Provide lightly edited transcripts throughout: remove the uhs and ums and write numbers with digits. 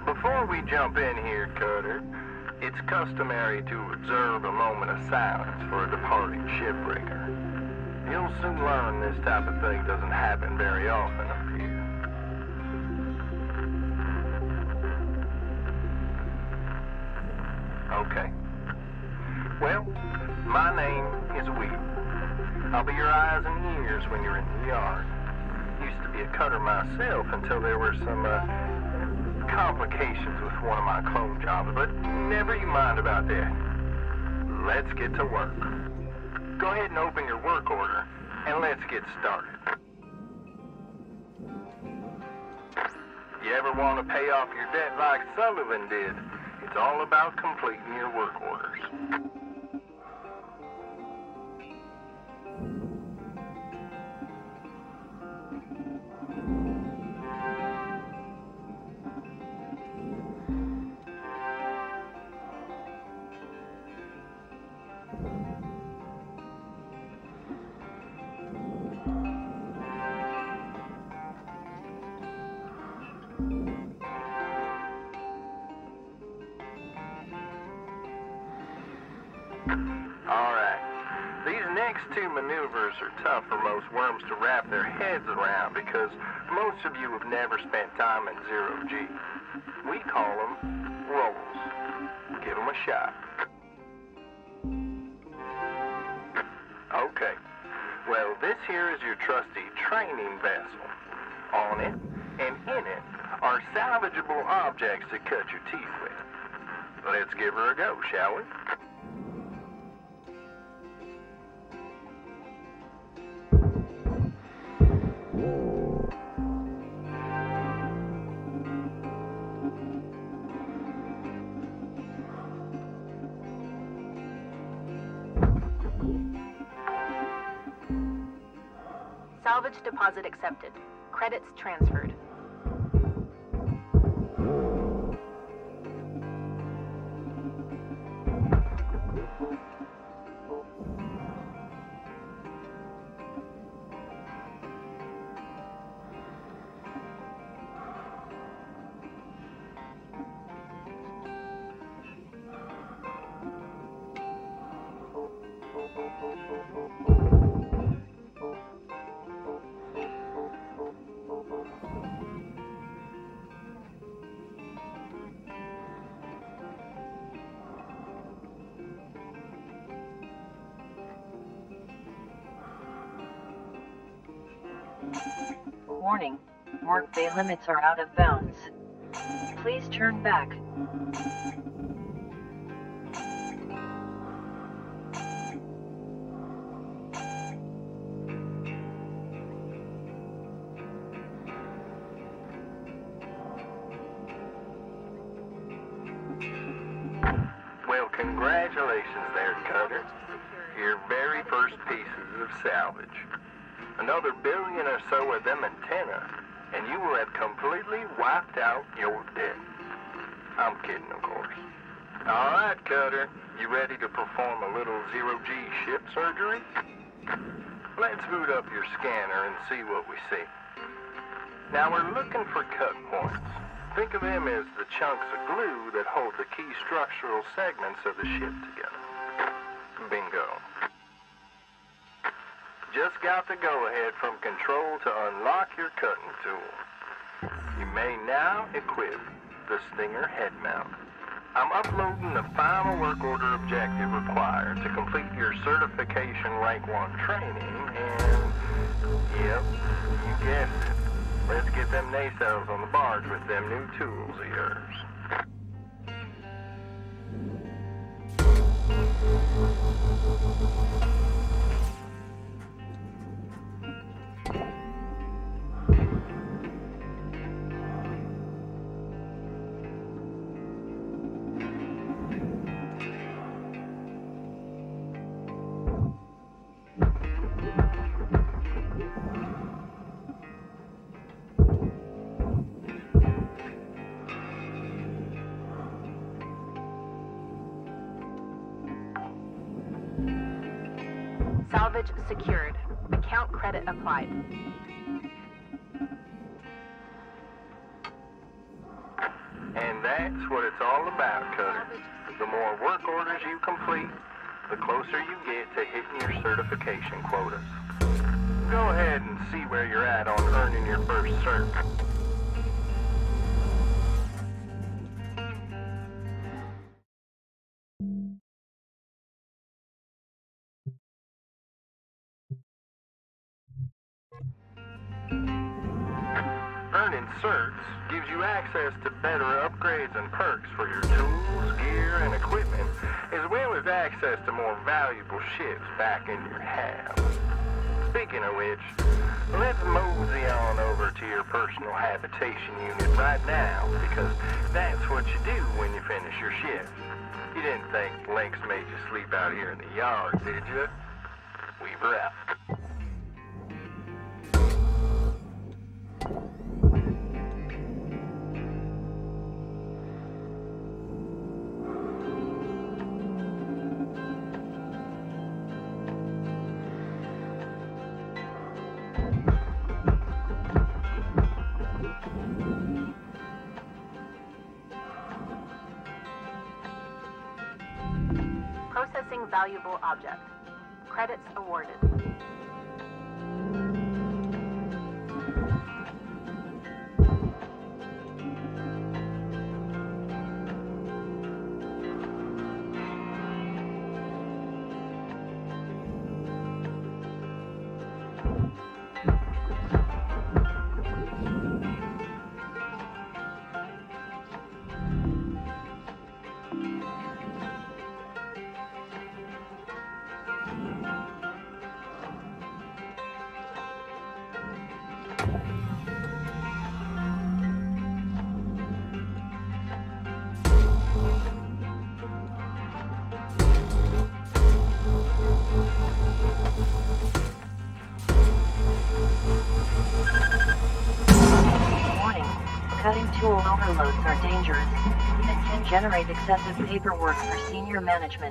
Before we jump in here, Cutter, it's customary to observe a moment of silence for a departing shipbreaker. You'll soon learn this type of thing doesn't happen very often up here. Okay. Well, my name is Will. I'll be your eyes and ears when you're in the yard. Used to be a cutter myself until there were some, complications with one of my clone jobs, but never you mind about that. Let's get to work. Go ahead and open your work order, and let's get started. You ever want to pay off your debt like Sullivan did? It's all about completing your work orders. Alright, these next two maneuvers are tough for most worms to wrap their heads around because most of you have never spent time in zero-G. We call them rolls. Give them a shot. Okay, well this here is your trusty training vessel. On it and in it are salvageable objects to cut your teeth with. Let's give her a go, shall we? Salvage deposit accepted. Credits transferred. Warning, workday limits are out of bounds. Please turn back. Well, congratulations there, Cutter. Your very first pieces of salvage. Another billion or so of them antenna, and you will have completely wiped out your debt. I'm kidding, of course. All right, Cutter, you ready to perform a little zero-G ship surgery? Let's boot up your scanner and see what we see. Now we're looking for cut points. Think of them as the chunks of glue that hold the key structural segments of the ship together. Bingo. Just got the go-ahead from control to unlock your cutting tool. You may now equip the Stinger head mount. I'm uploading the final work order objective required to complete your certification rank 1 training, and yep, you guessed it. Let's get them nacelles on the barge with them new tools of yours. Salvage secured. Account credit applied. And that's what it's all about, Cutter. The more work orders you complete, the closer you get to hitting your certification quotas. Go ahead and see where you're at on earning your first cert. Earning certs gives you access to better upgrades and perks for your tools, gear, and equipment, as well as access to more valuable ships back in your hab. Speaking of which, let's mosey on over to your personal habitation unit right now, because that's what you do when you finish your shift. You didn't think Lynx made you sleep out here in the yard, did you? Weaver out. Processing valuable object. Credits awarded. Cutting tool overloads are dangerous and can generate excessive paperwork for senior management.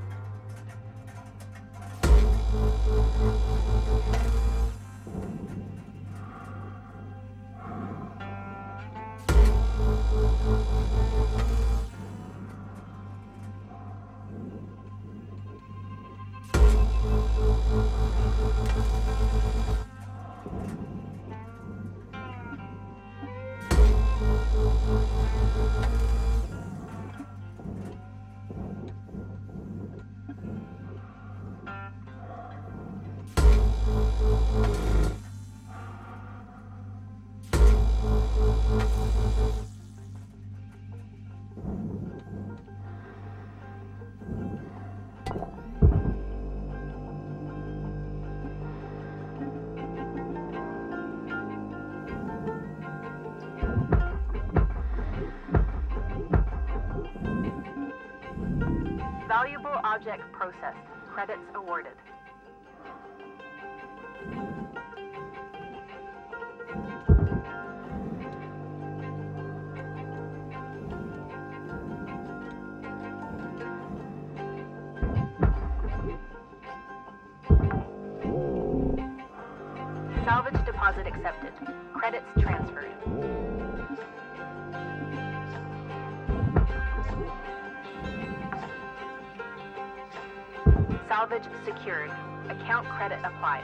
Valuable object processed. Credits awarded. Salvage deposit accepted. Credits transferred. Salvage secured. Account credit applied.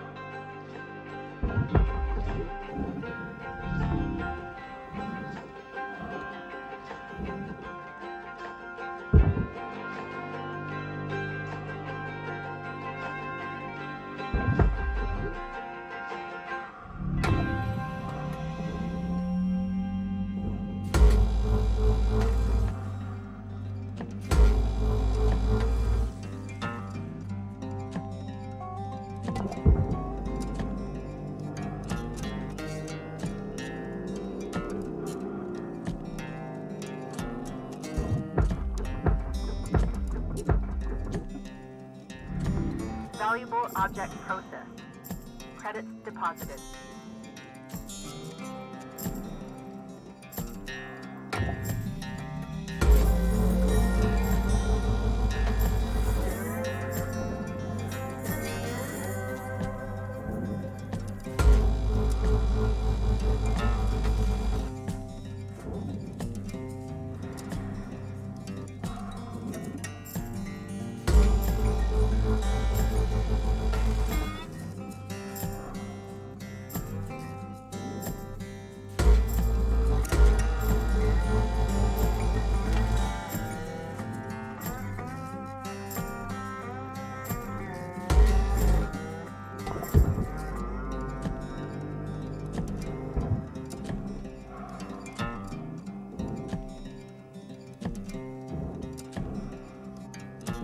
Valuable object processed. Credits deposited.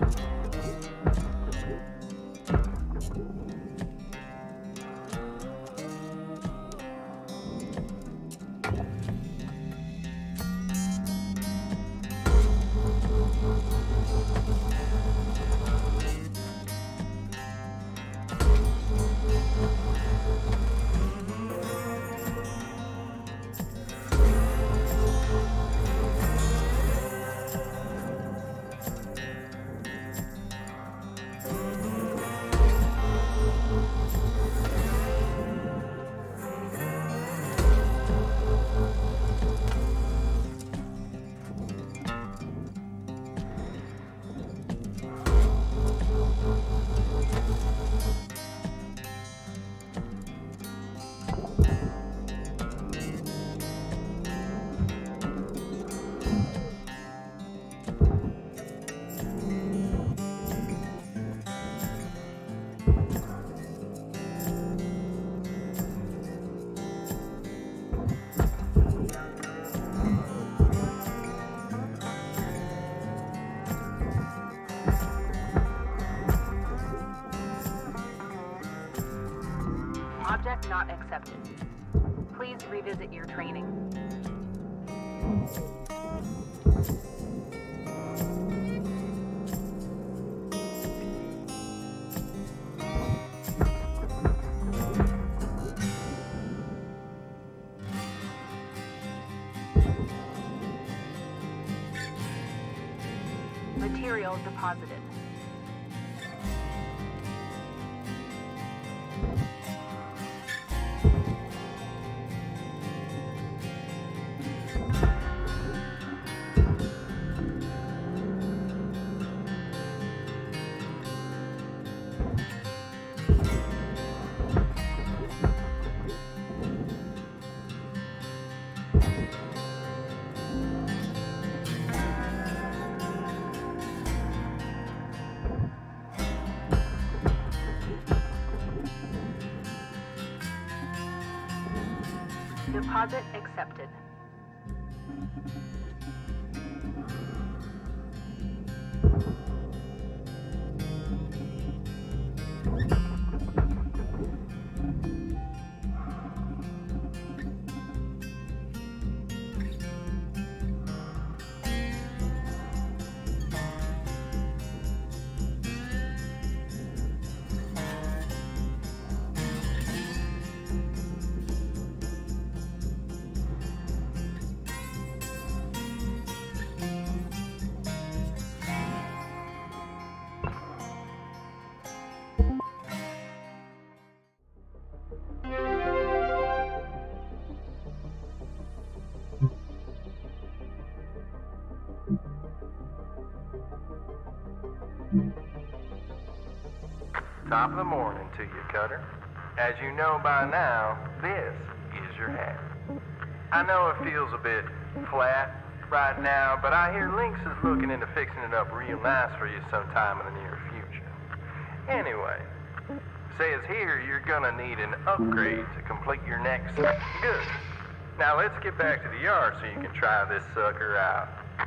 Object not accepted. Please revisit your training. Material deposited. Deposit accepted. Top of the morning to you, Cutter. As you know by now, this is your hat. I know it feels a bit flat right now, but I hear Lynx is looking into fixing it up real nice for you sometime in the near future. Anyway, says here you're gonna need an upgrade to complete your next set. Good. Now let's get back to the yard so you can try this sucker out.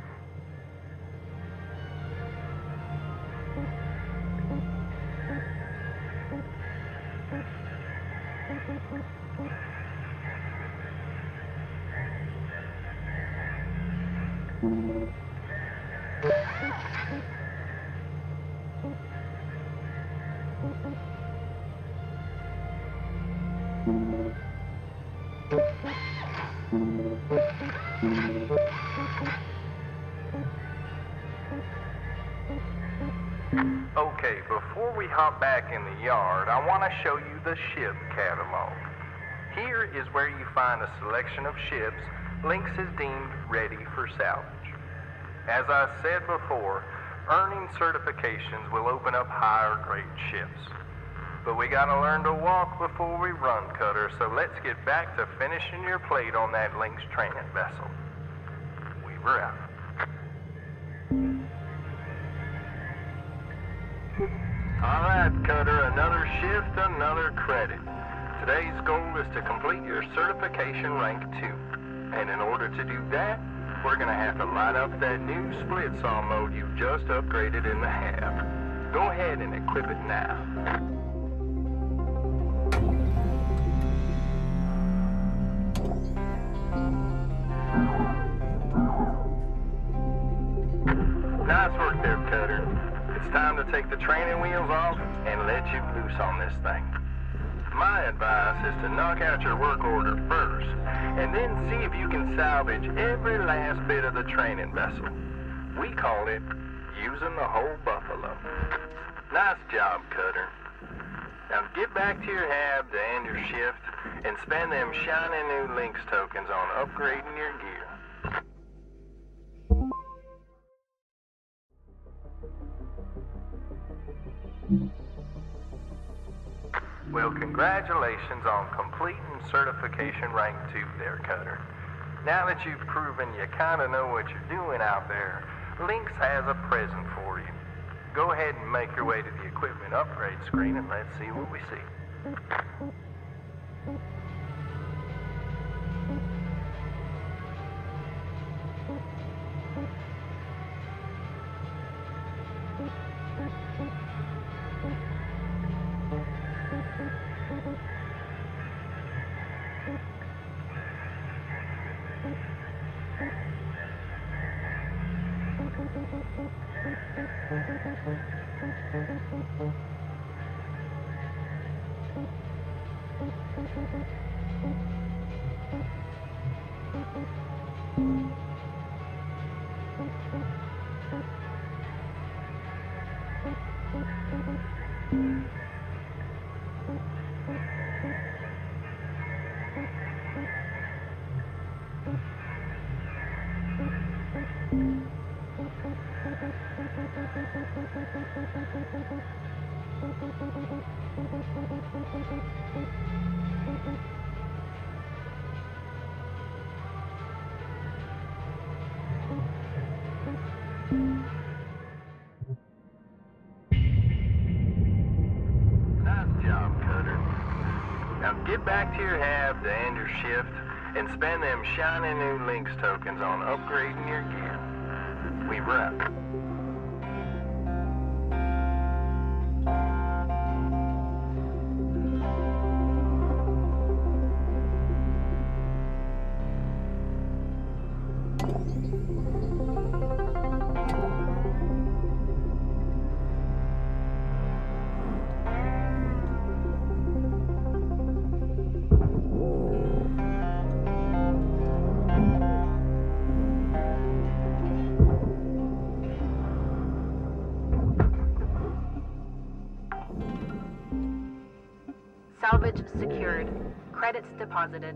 Okay, before we hop back in the yard, I want to show you the ship catalog. Here is where you find a selection of ships Lynx has deemed ready for salvage. As I said before, earning certifications will open up higher grade ships. But we gotta learn to walk before we run, Cutter, so let's get back to finishing your plate on that Lynx training vessel. Weaver out. Alright, Cutter, another shift, another credit. Today's goal is to complete your certification rank 2. And in order to do that, we're gonna have to light up that new split saw mode you've just upgraded in the hab. Go ahead and equip it now. Nice work there, Cutter. It's time to take the training wheels off and let you loose on this thing. My advice is to knock out your work order first, and then see if you can salvage every last bit of the training vessel. We call it using the whole buffalo. Nice job, Cutter. Now get back to your hab to end your shift and spend them shiny new Lynx tokens on upgrading your gear. Well, congratulations on completing certification rank 2 there, Cutter. Now that you've proven you kind of know what you're doing out there, Lynx has a present for you. Go ahead and make your way to the equipment upgrade screen and let's see what we see. Get back to your hab to end your shift and spend them shiny new Lynx tokens on upgrading your gear. We wrap. Salvage secured. Credits deposited.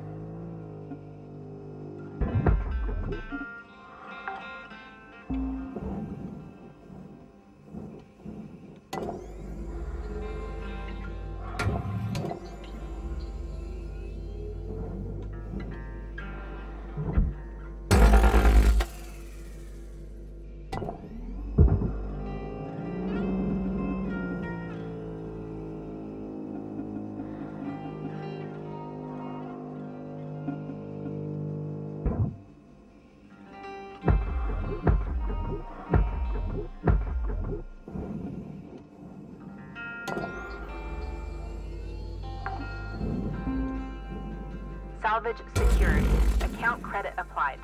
Salvage secured. Account credit applied.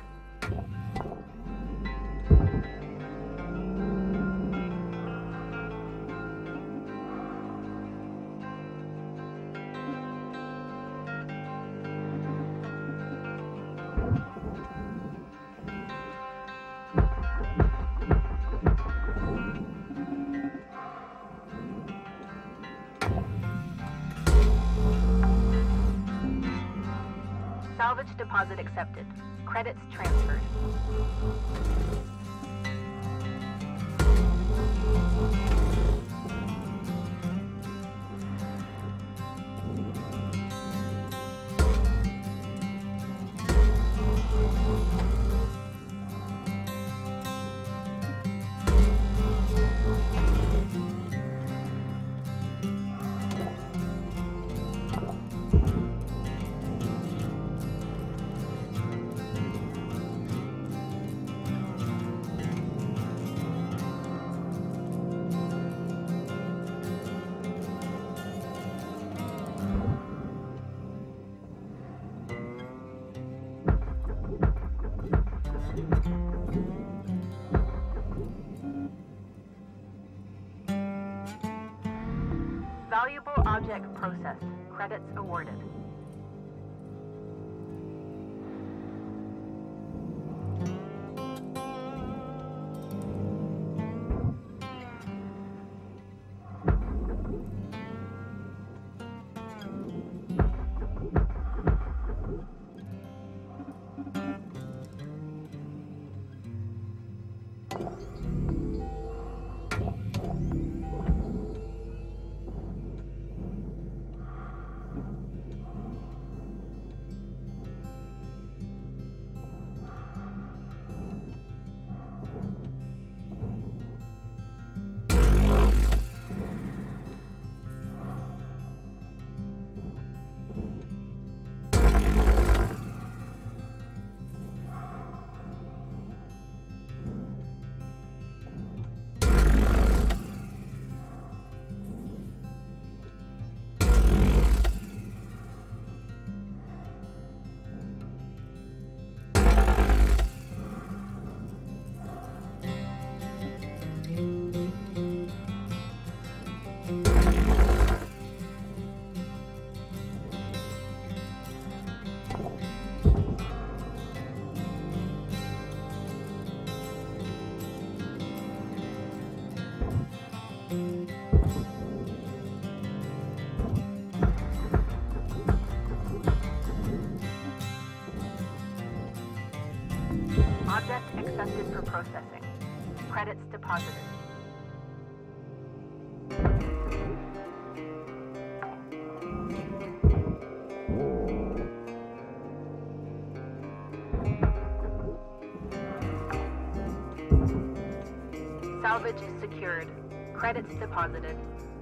Salvage deposit accepted. Credits transferred. Valuable object processed. Credits awarded. Object accepted for processing. Credits deposited. Salvage secured. Credits deposited.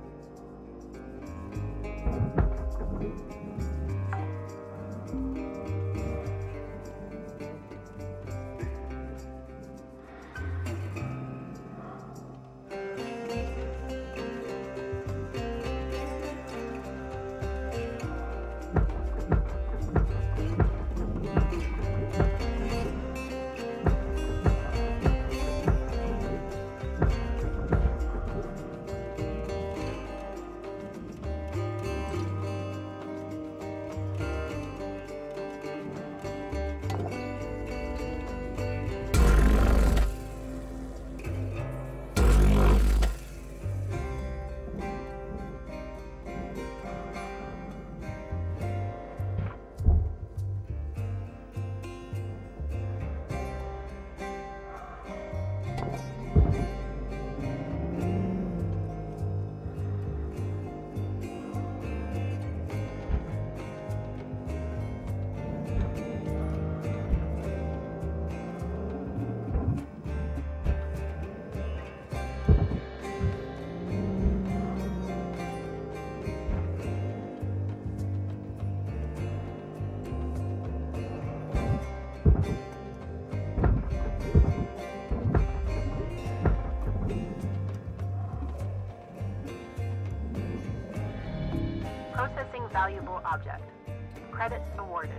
Processing valuable object. Credits awarded.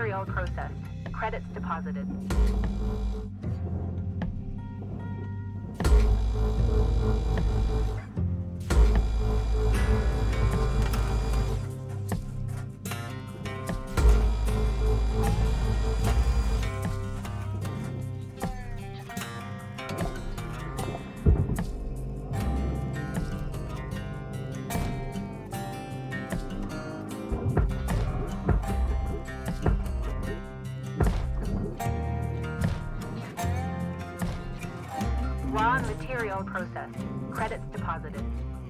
material processed. Credits deposited. Raw material processed. Credits deposited.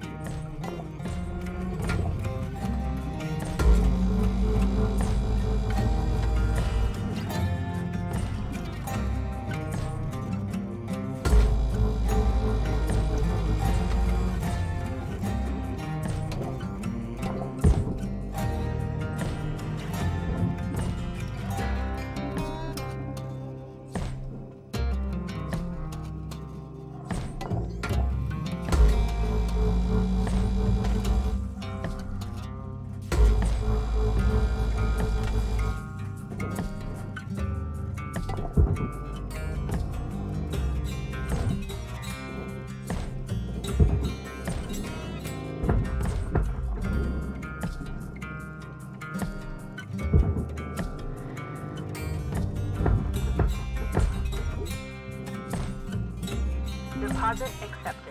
Deposit accepted.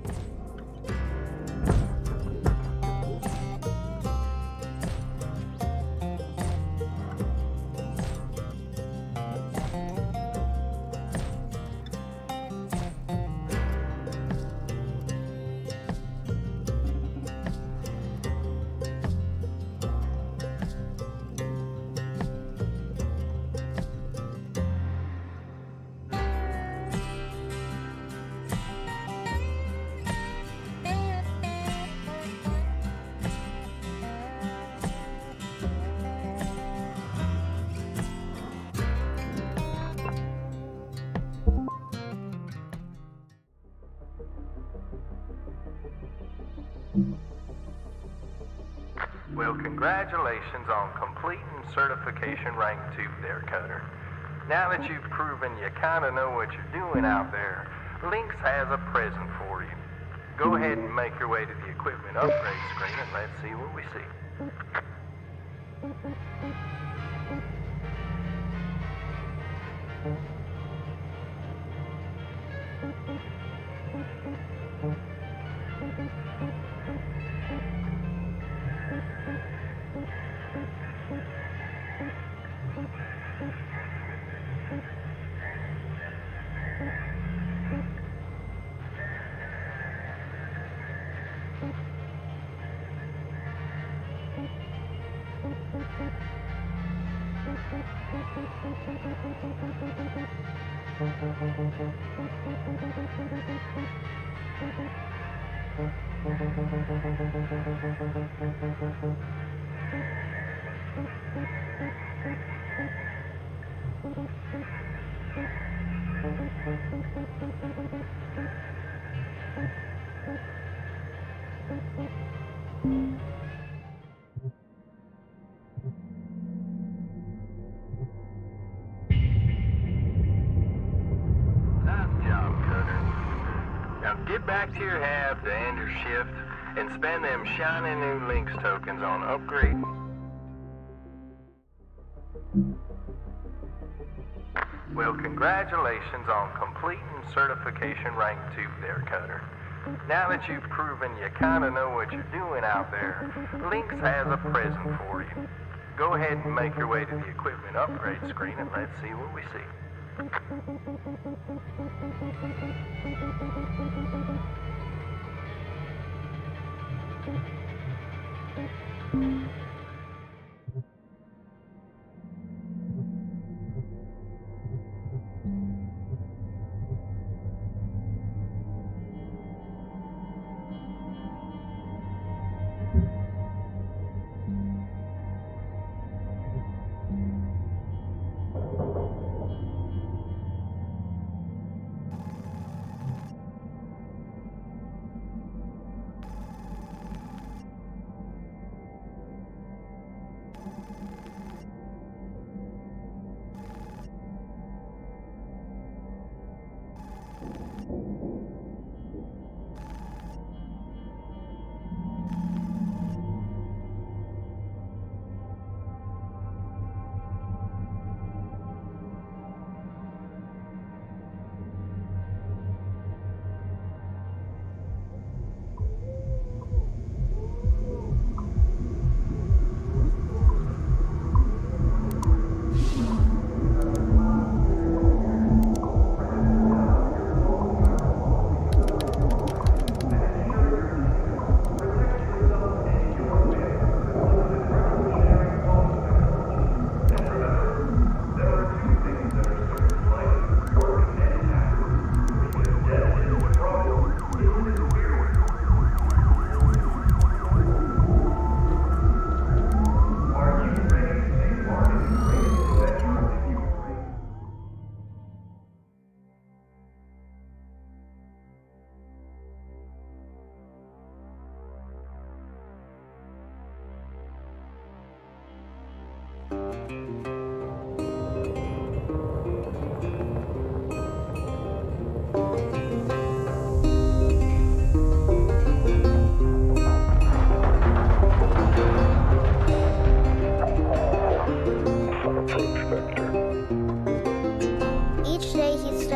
Well, congratulations on completing certification rank 2 there, Cutter. Now that you've proven you kind of know what you're doing out there, Lynx has a present for you. Go ahead and make your way to the equipment upgrade screen and let's see what we see. Get back to your hab to end your shift and spend them shiny new Lynx tokens on upgrade. Well, congratulations on completing certification rank 2 there, Cutter. Now that you've proven you kind of know what you're doing out there, Lynx has a present for you. Go ahead and make your way to the equipment upgrade screen and let's see what we see.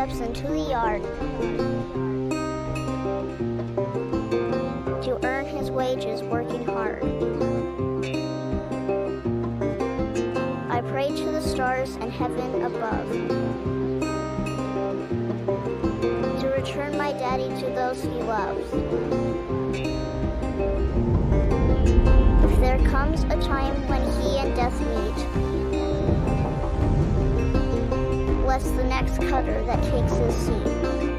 steps into the yard to earn his wages working hard. I pray to the stars and heaven above to return my daddy to those he loves. If there comes a time when he and death meet, bless the next cutter that takes his seat.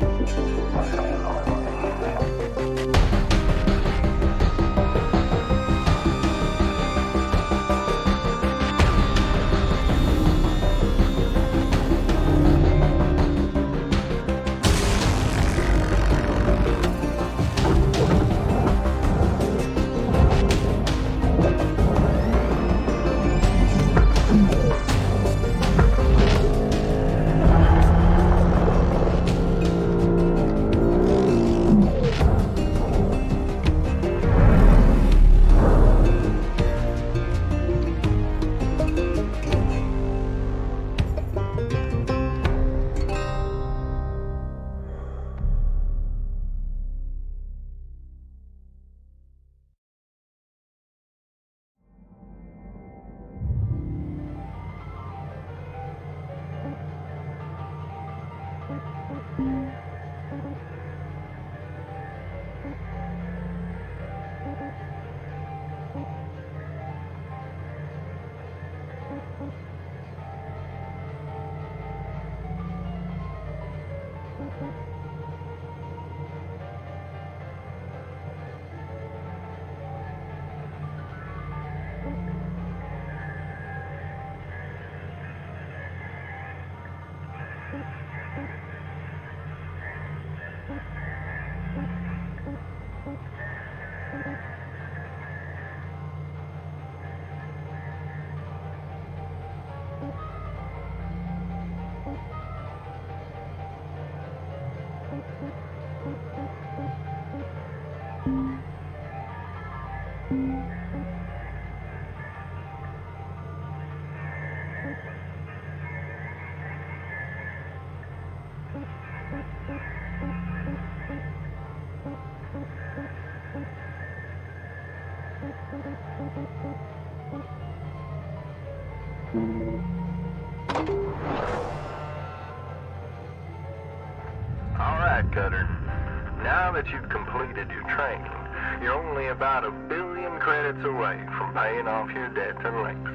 Alright, Cutter. Now that you've completed your training, you're only about 1 billion credits away from paying off your debt to Lynx.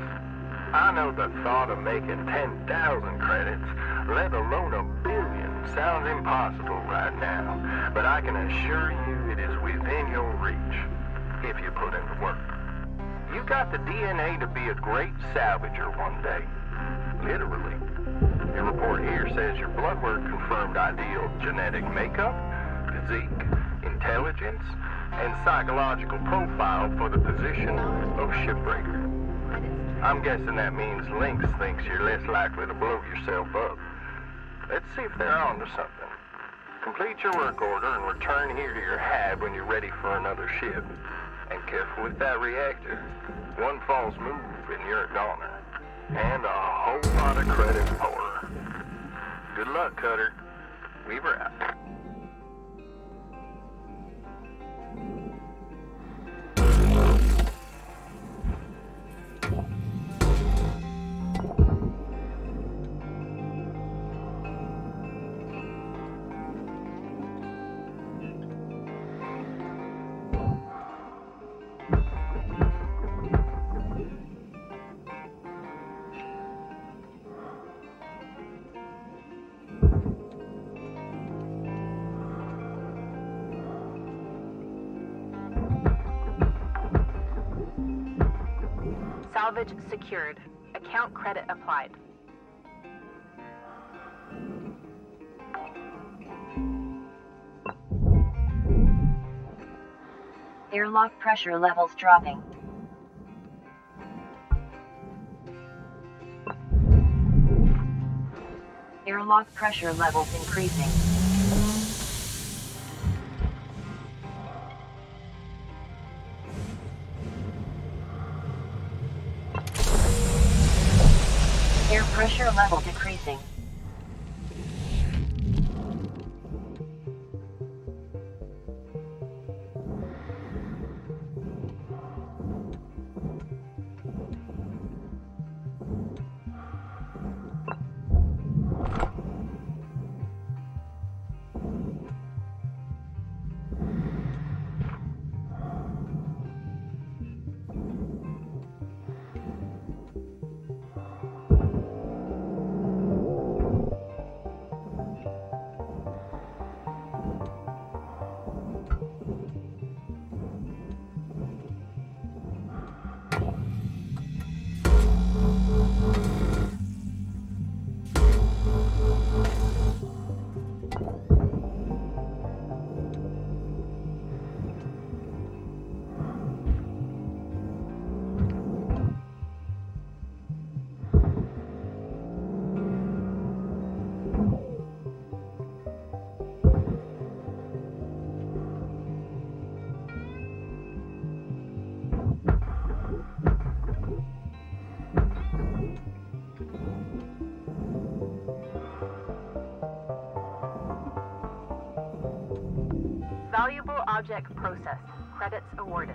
I know the thought of making 10,000 credits, let alone 1 billion, sounds impossible right now, but I can assure you it is within your reach, if you put in the work. You got the DNA to be a great salvager one day. Literally. Your report here says your blood work confirmed ideal genetic makeup, physique, intelligence, and psychological profile for the position of Shipbreaker. I'm guessing that means Lynx thinks you're less likely to blow yourself up. Let's see if they're on to something. Complete your work order and return here to your hive when you're ready for another ship. And careful with that reactor. One false move and you're a goner. And a whole lot of credits pour. Good luck, Cutter. Weaver out. Salvage secured. Account credit applied. Airlock pressure levels dropping. Airlock pressure levels increasing. Air pressure level decreasing. object processed. Credits awarded.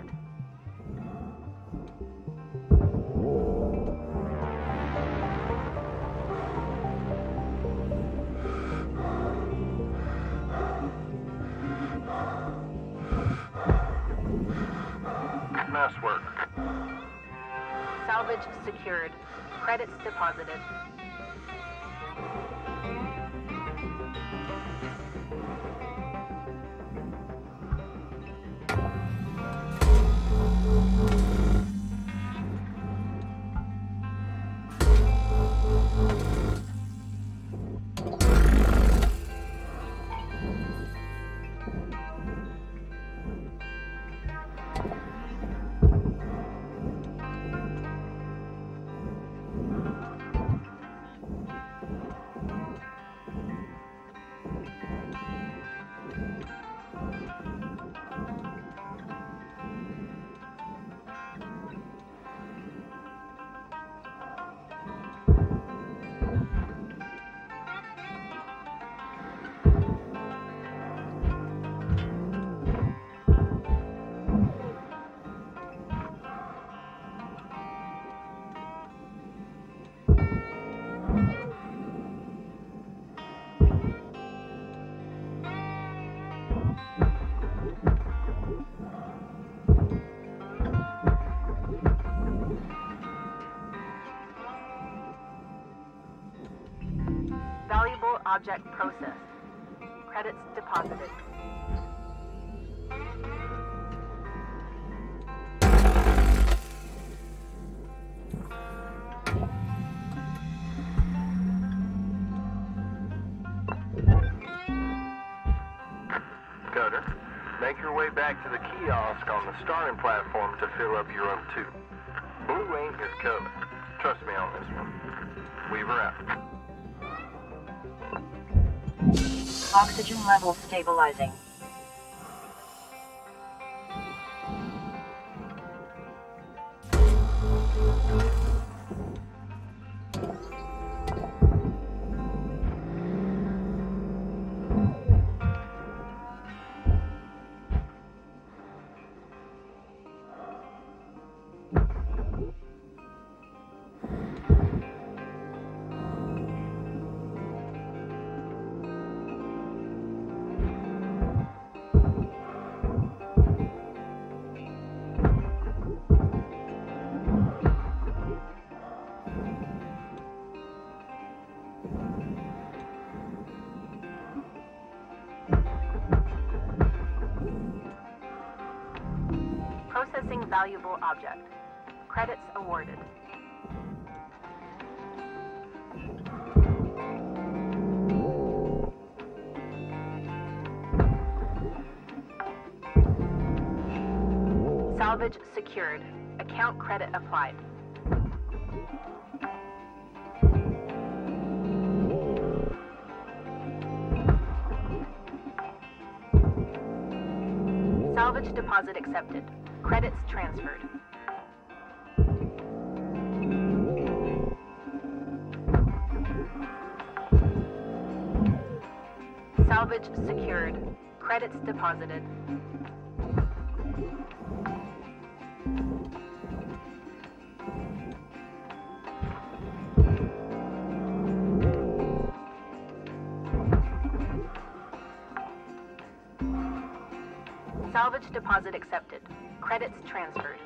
Nice work. Salvage secured. Credits deposited. Valuable object processed. Credits deposited. Cutter, make your way back to the kiosk on the starting platform to fill up your O2. Blue ain't your color. Trust me on this one. Weaver out. Oxygen levels stabilizing. Processing valuable object. Credits awarded. Salvage secured. Account credit applied. Salvage deposit accepted. Credits transferred. Salvage secured. Credits deposited. Salvage deposit accepted. Credits transferred.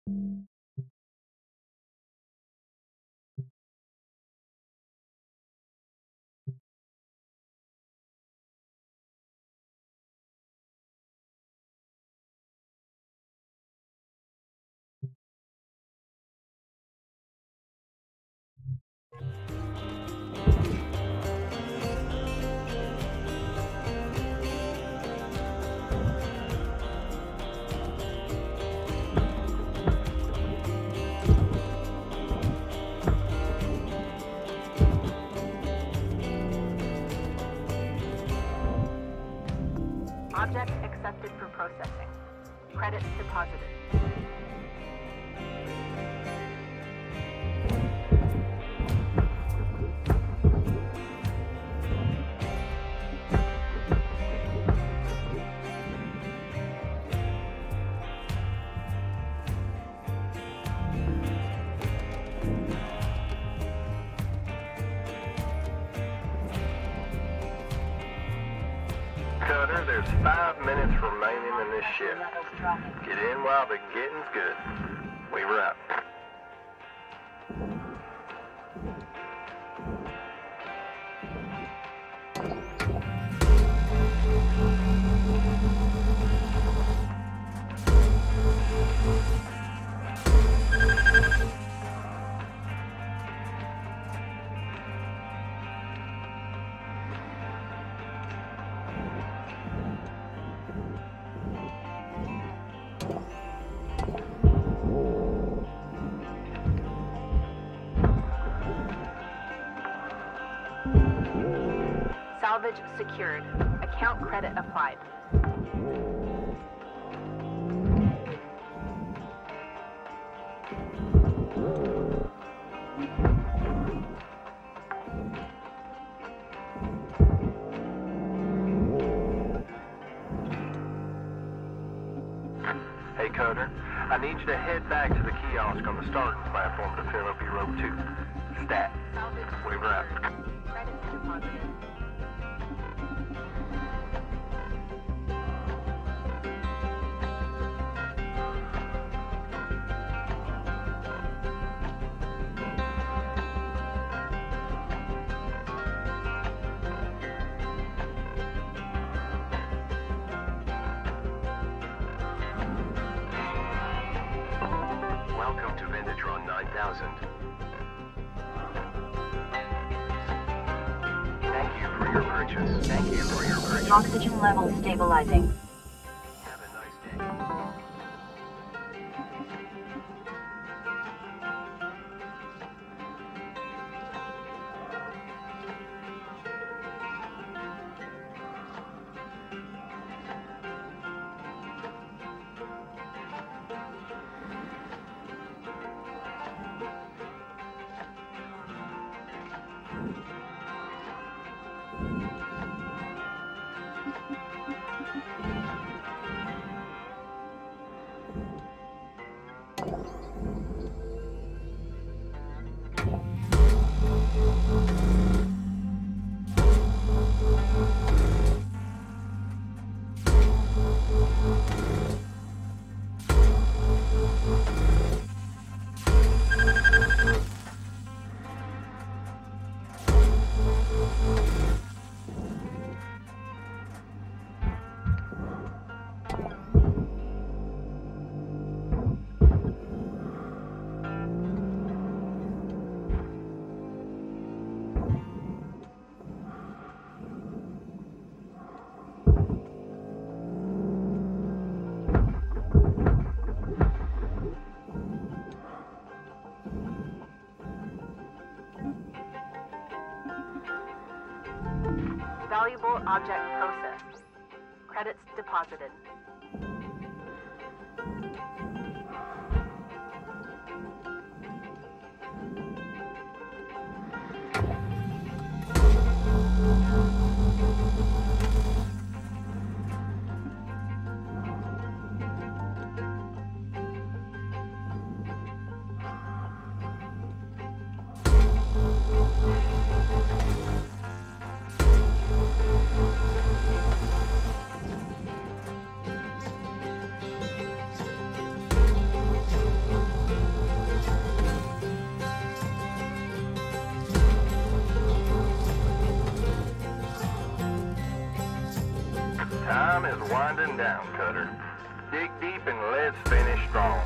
Object accepted for processing. Credits deposited. Cutter, there's 5 minutes remaining in this shift. Levels dropping. Get in while the getting's good. We were out. Salvage secured. Account credit applied. Hey, Cutter, I need you to head back to the kiosk on the starting platform to fill up your O2. Stat. Salvage We were out. secured. Credits deposited. Welcome to Vendatron 9000. Thank you for your purchase. Thank you for your purchase. Oxygen levels stabilizing. Have a nice day. Valuable object processed. Credits deposited. winding down, Cutter. Dig deep and let's finish strong.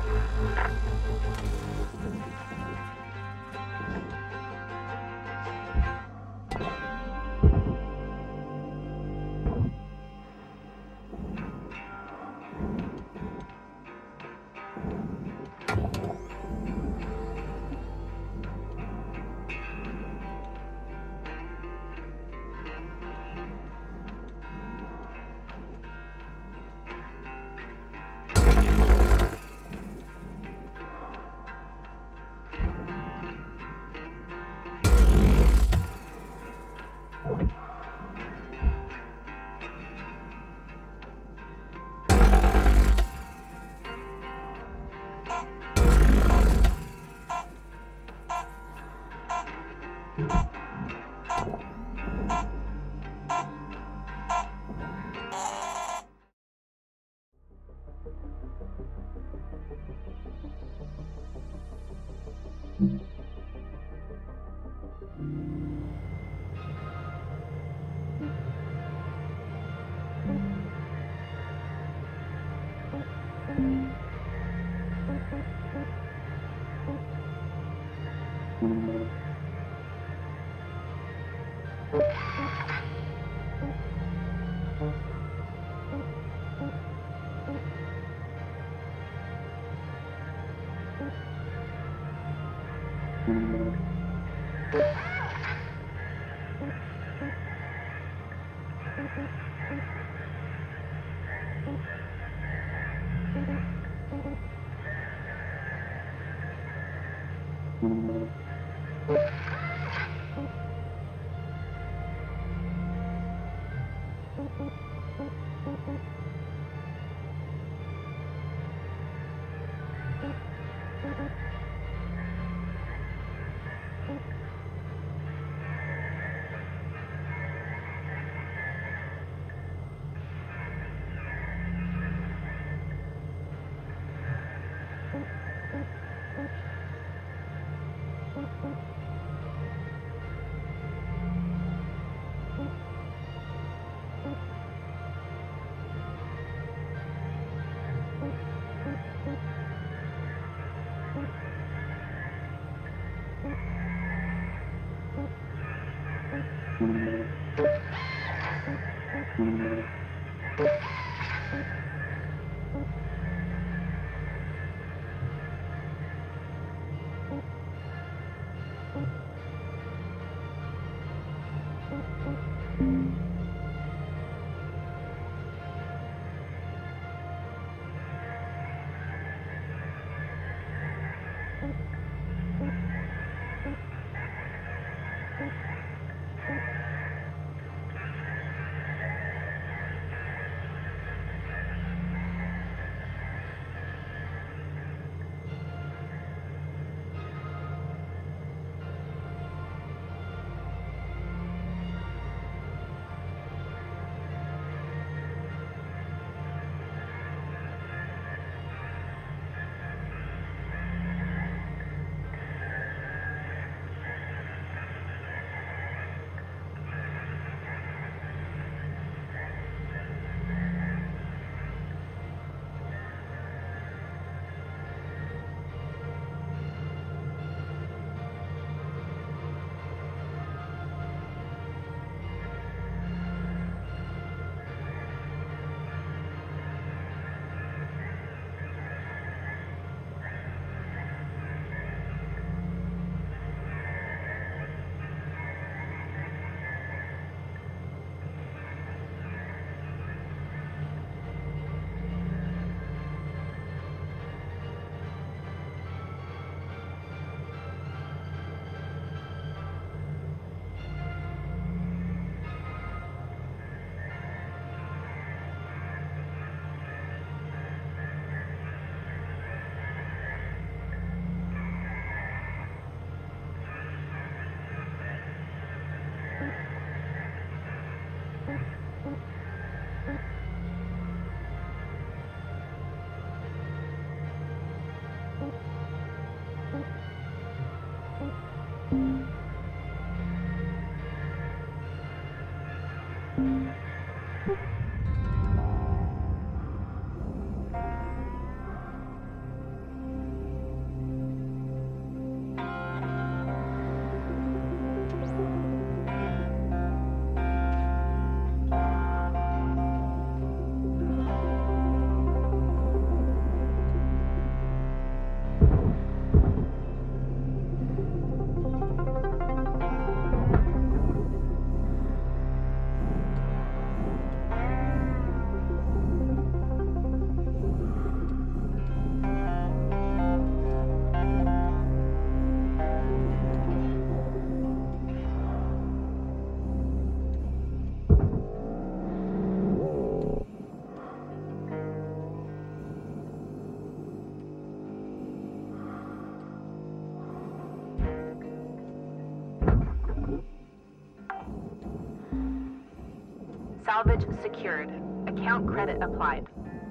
Salvage secured. Account credit applied.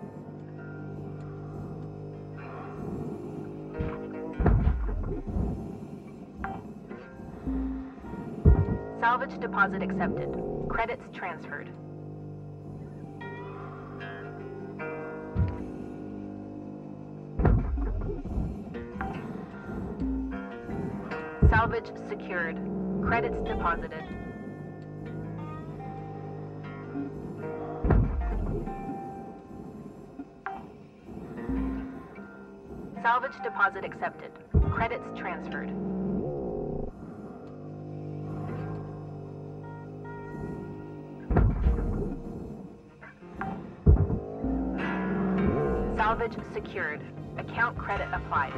Salvage deposit accepted. Credits transferred. Salvage secured. Credits deposited. Salvage deposit accepted. Credits transferred. Salvage secured. Account credit applied.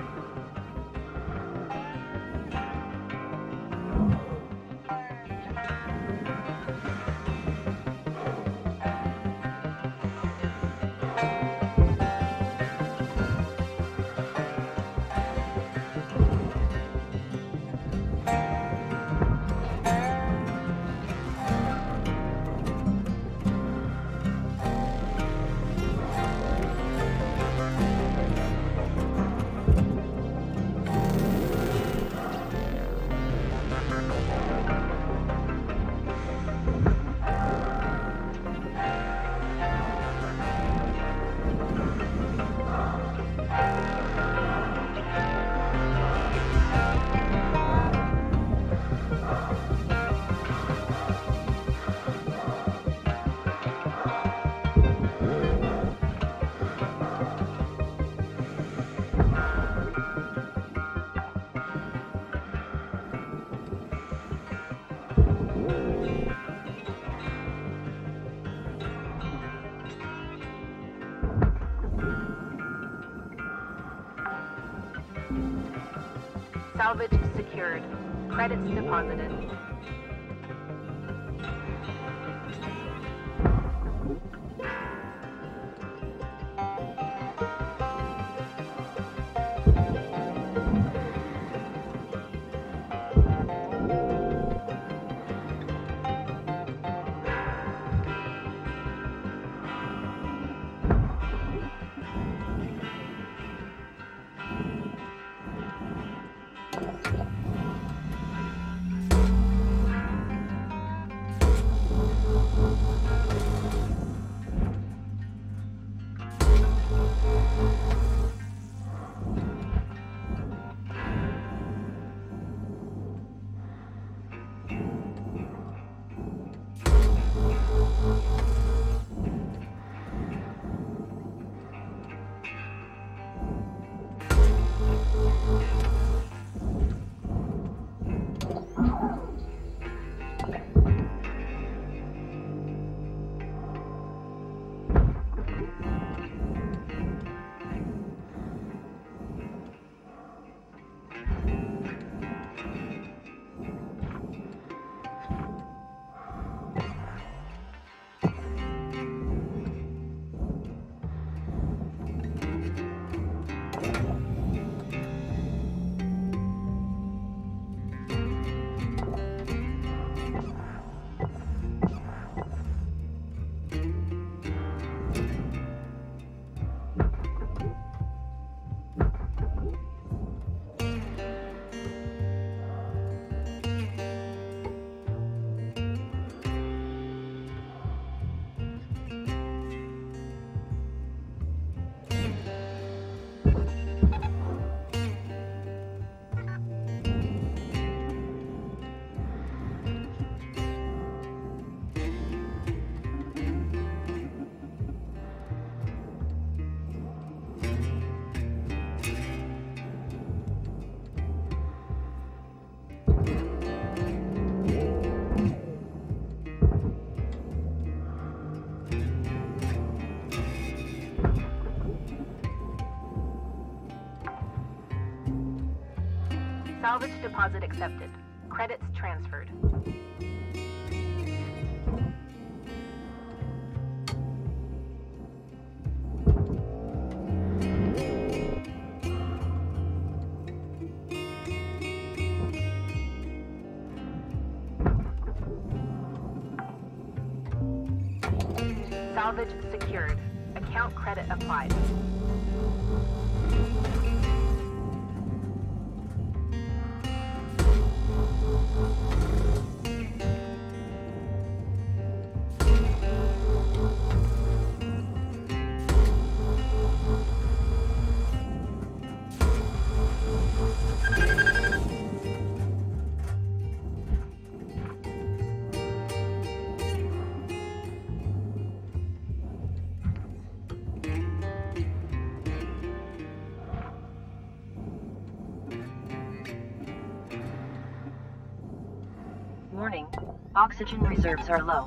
Salvage secured. Credits deposited. Salvage deposit accepted. Credits transferred. Salvage secured. Account credit applied. Warning, oxygen reserves are low.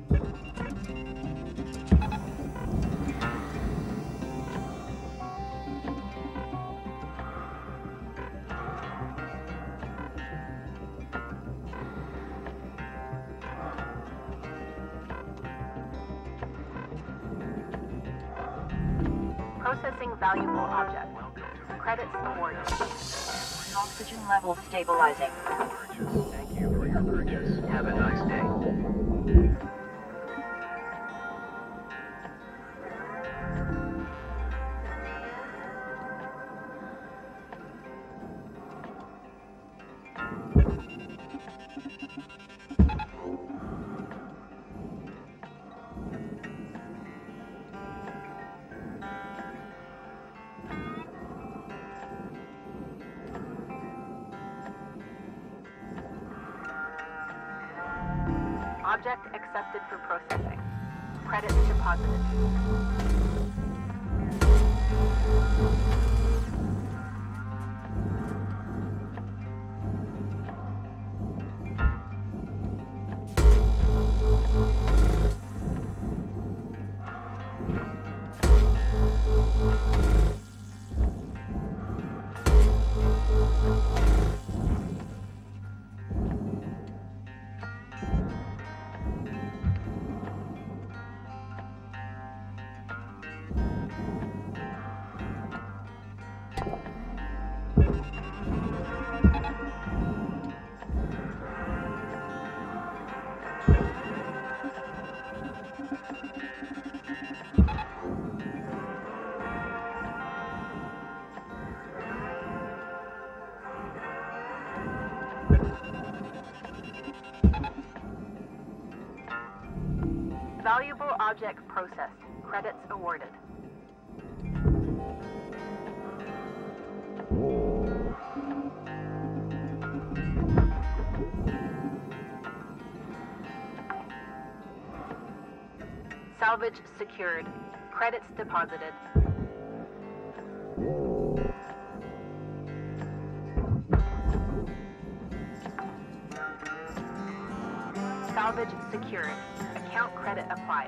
Processing valuable object. Credits awarded. Oxygen levels stabilizing. Thank you for your purchase. Have a nice day. Object accepted for processing. Credits deposited. Valuable object processed. Credits awarded. Salvage secured. Credits deposited. Salvage secured. Account credit applied.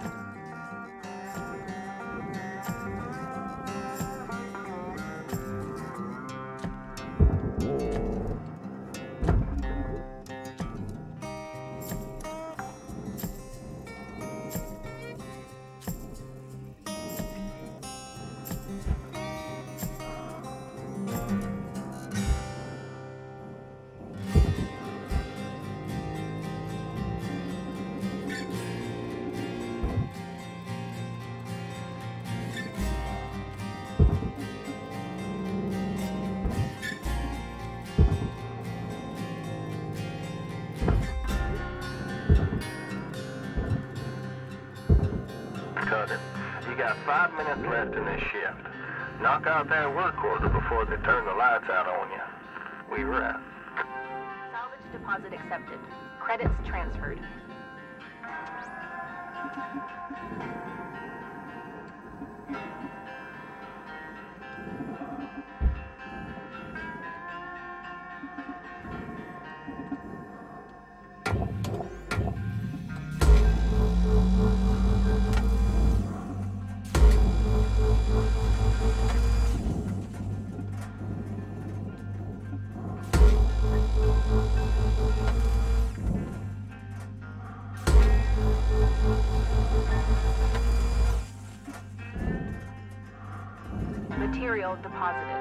Cutter, you got 5 minutes left in this shift. Knock out that work order before they turn the lights out on you. We were out. Salvage deposit accepted. Credits transferred. Material deposited.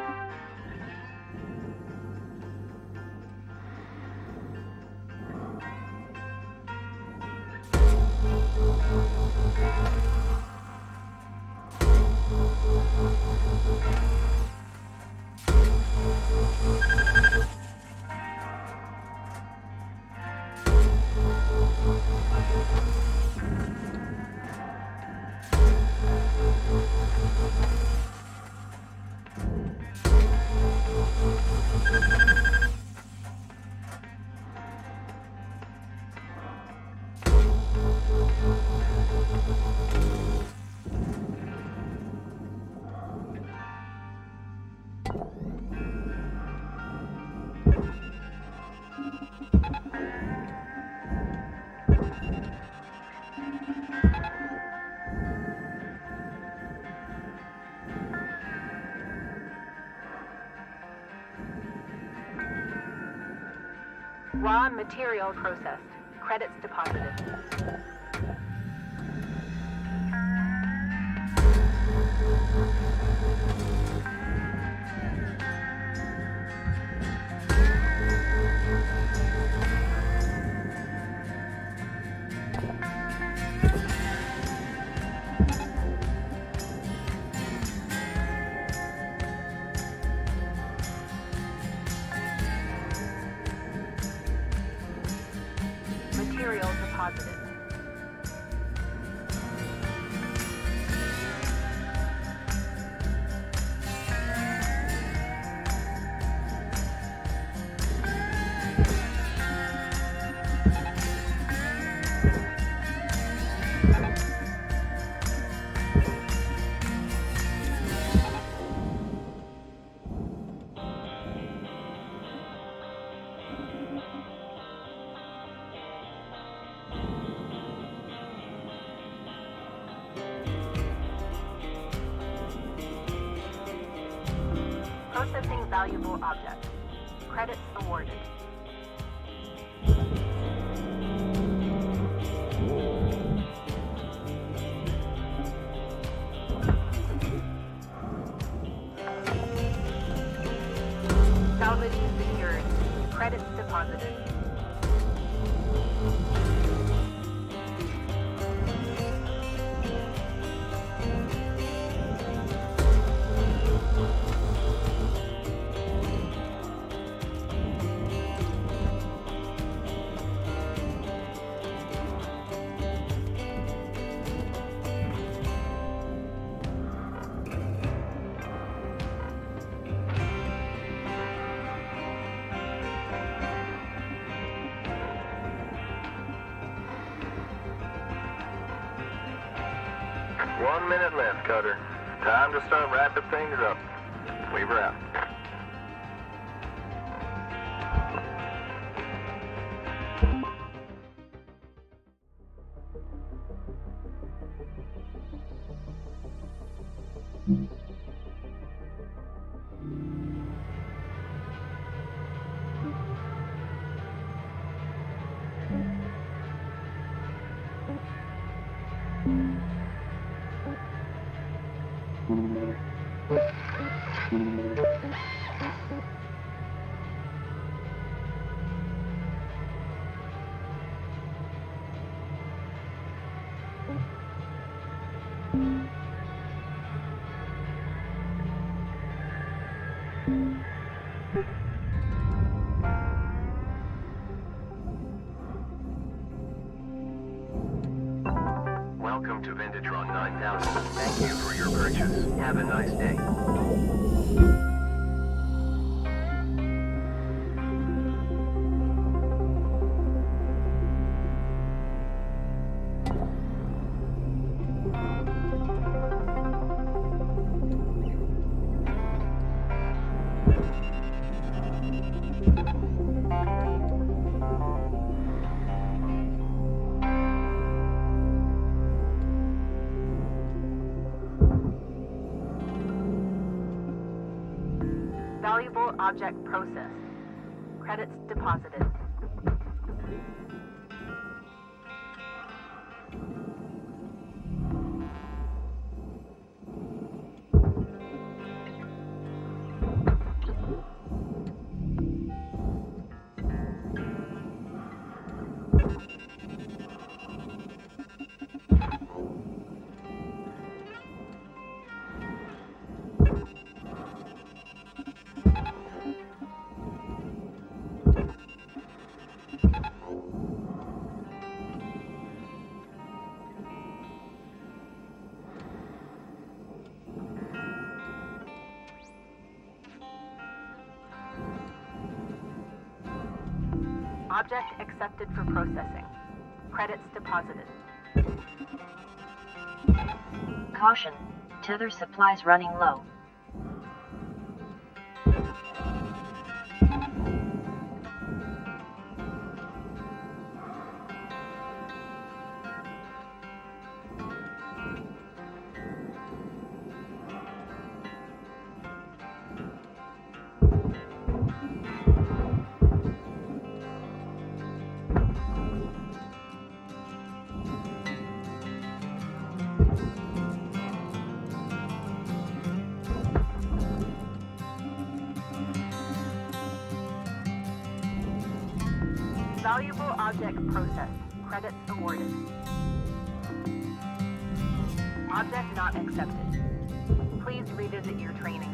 Raw material processed. Credits deposited. Material deposited. Processing valuable objects. Credits awarded. Salvage secured. Credits deposited. One minute left, Cutter. Time to start wrapping things up. Weaver out. Welcome to Vintatron 9000. Thank you for your purchase. Have a nice day. Valuable object processed. Credits deposited. Object accepted for processing. Credits deposited. Caution, tether supplies running low. Valuable object processed. Credits awarded. Object not accepted. Please revisit your training.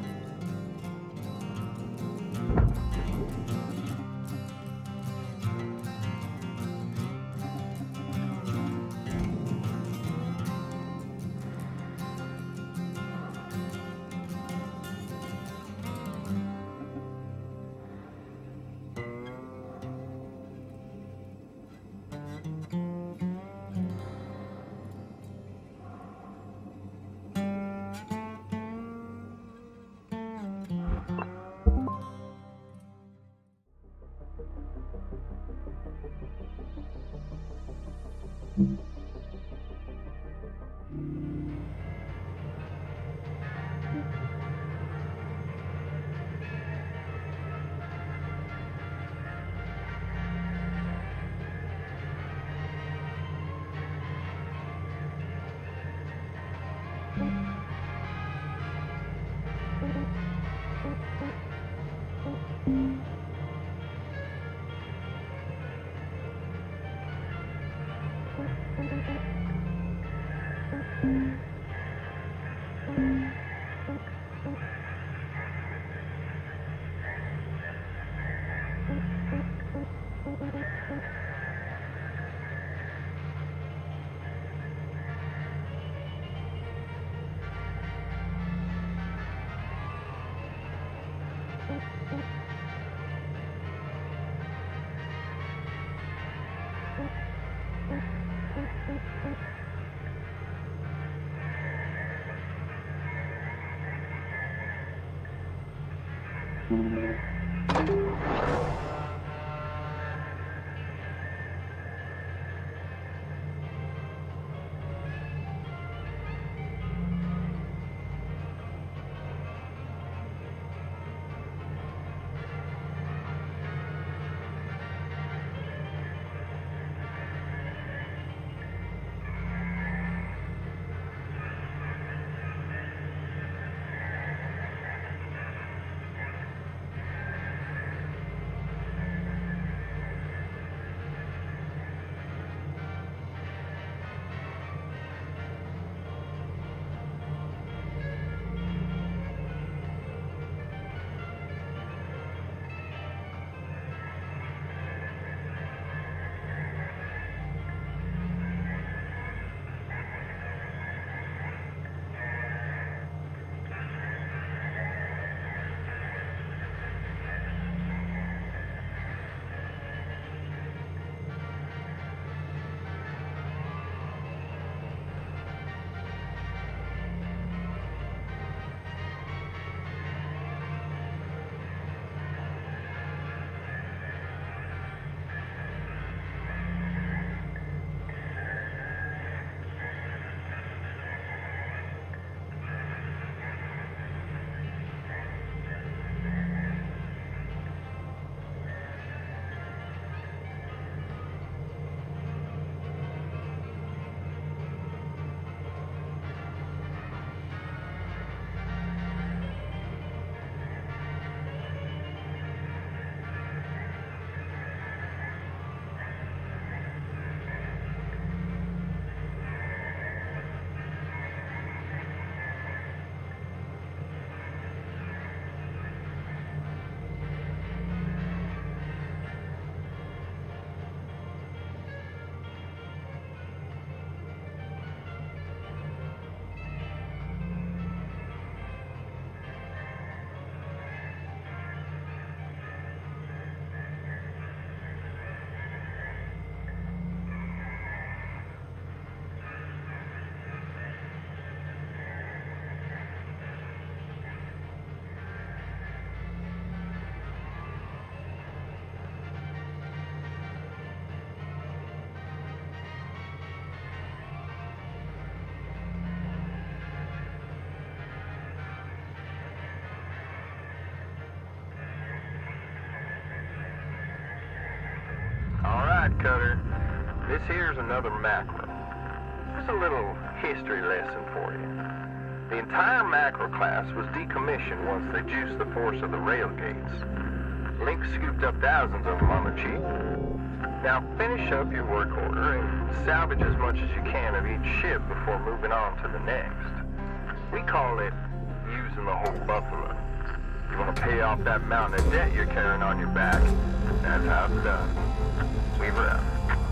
Alright, Cutter. This here's another macro. Just a little history lesson for you. The entire macro class was decommissioned once they juiced the force of the rail gates. Link scooped up thousands of them on the cheap. Now finish up your work order and salvage as much as you can of each ship before moving on to the next. We call it using the whole buffalo. You want to pay off that mountain of debt you're carrying on your back, that's how it's done. Weaver out.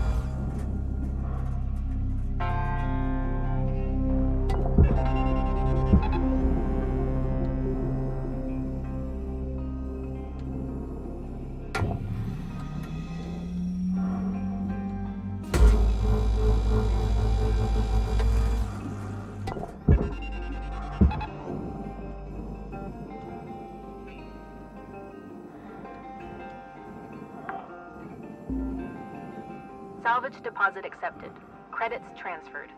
Salvage deposit accepted. Credits transferred.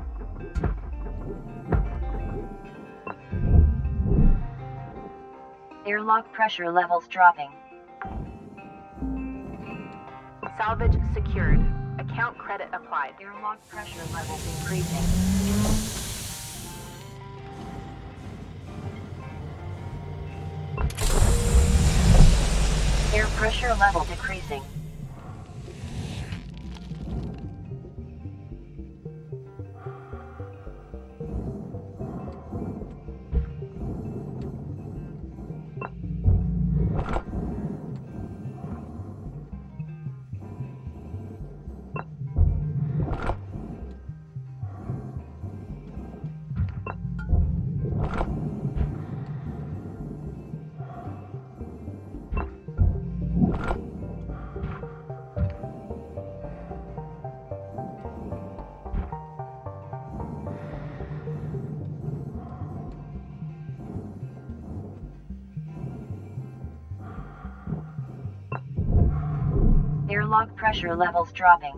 Airlock pressure levels dropping. Salvage secured. Account credit applied. Airlock pressure levels increasing. Air pressure level decreasing. Airlock pressure levels dropping.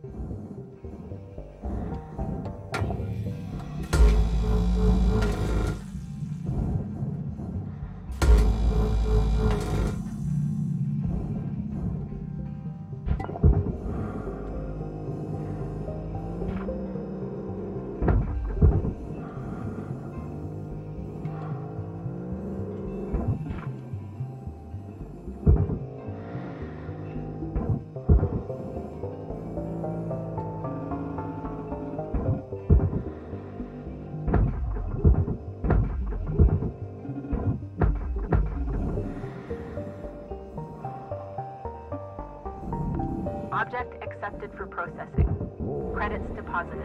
Object accepted for processing. Credits deposited.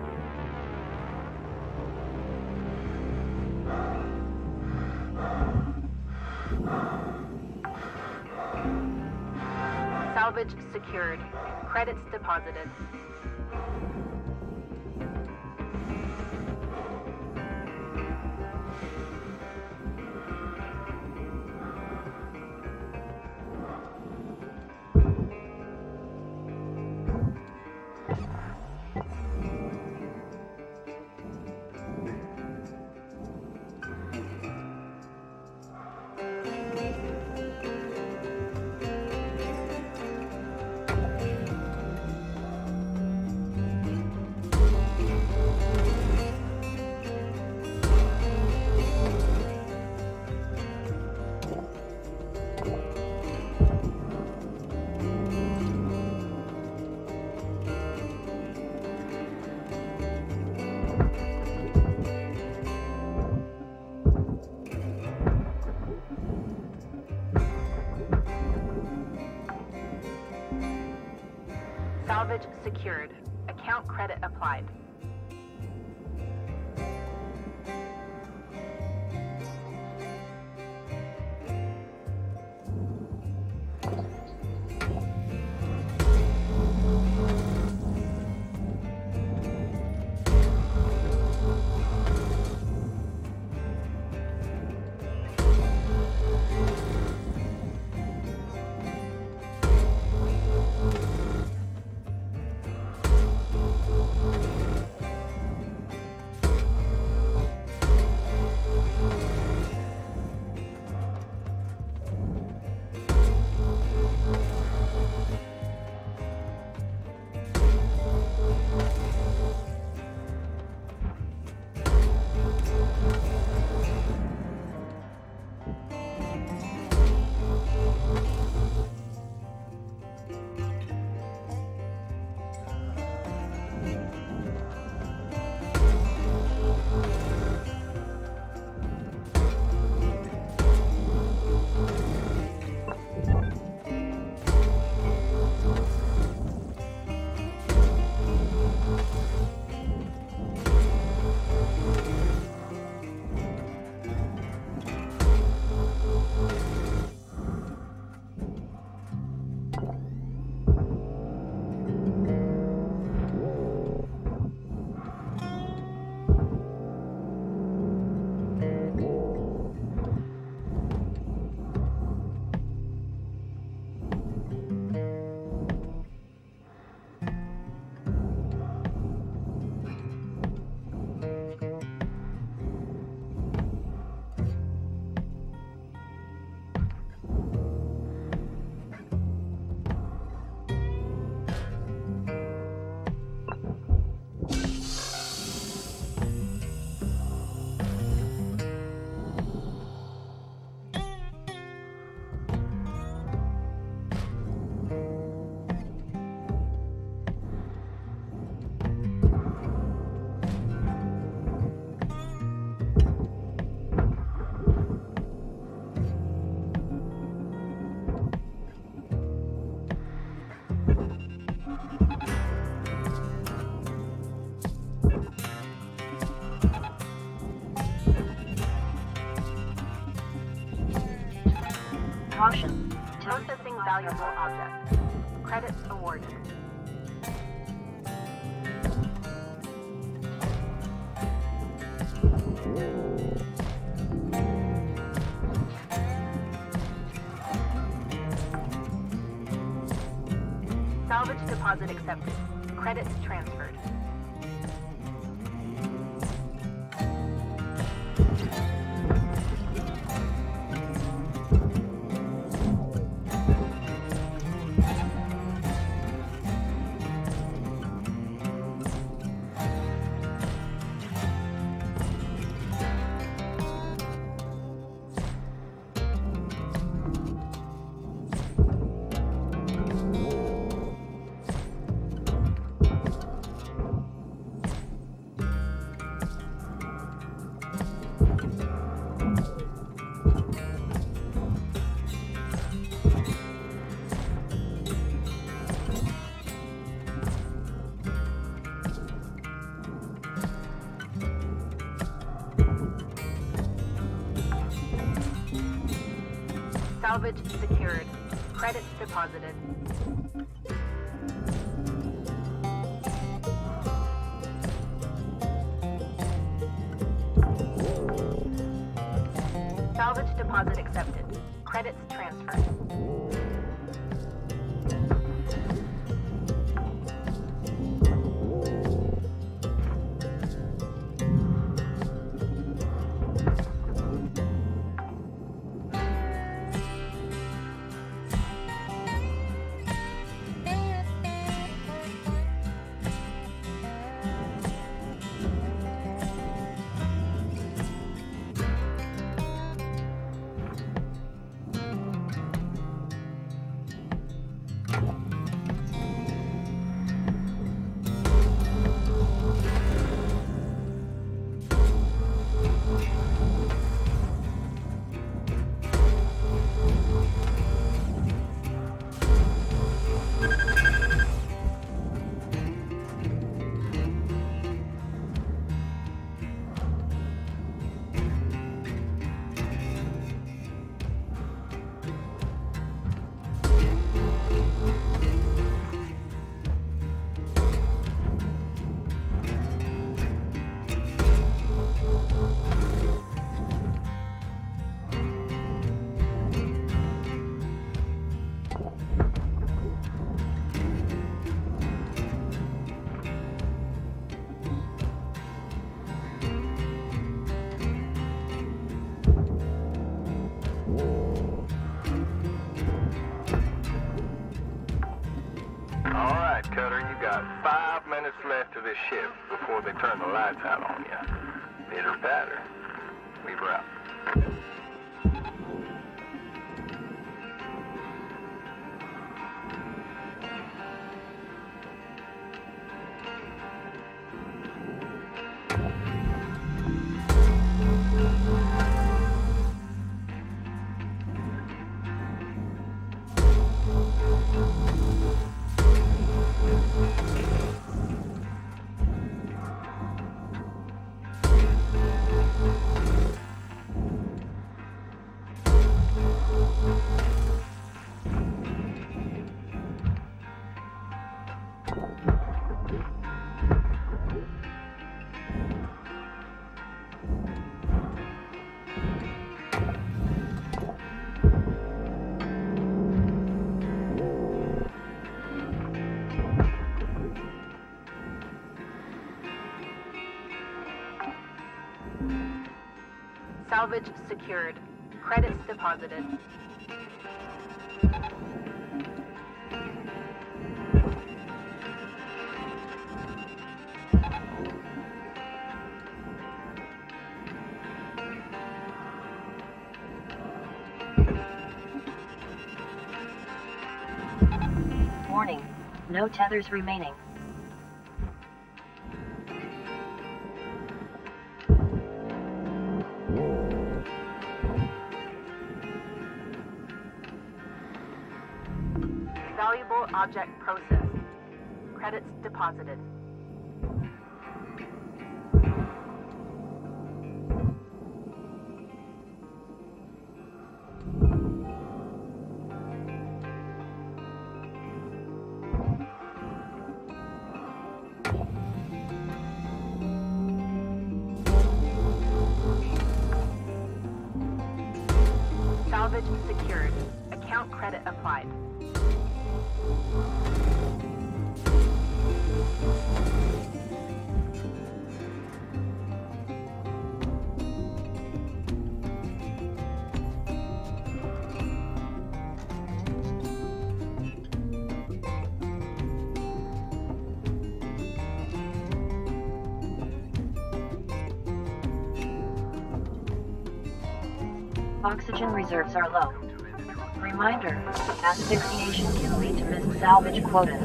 Salvage secured. Credits deposited. Salvage secured. Account credit applied. Caution. Processing valuable object. Credits awarded. Salvage deposit accepted. Credits transferred. Salvage secured. Credits deposited. Salvage deposit accepted. Credits transferred. Cutter, you got 5 minutes left of this shift before they turn the lights out on you. Pitter patter. Leave her out. Salvage secured. Credits deposited. Warning. No tethers remaining. Valuable object processed. Credits deposited. Salvage secured. Account credit applied. Oxygen reserves are low. Reminder, asphyxiation can lead to missed salvage quotas.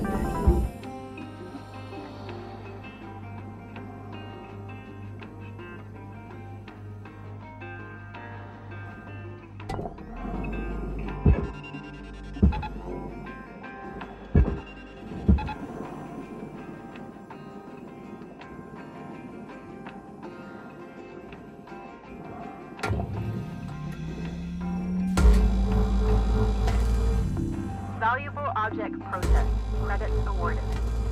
Valuable object processed. Credits awarded.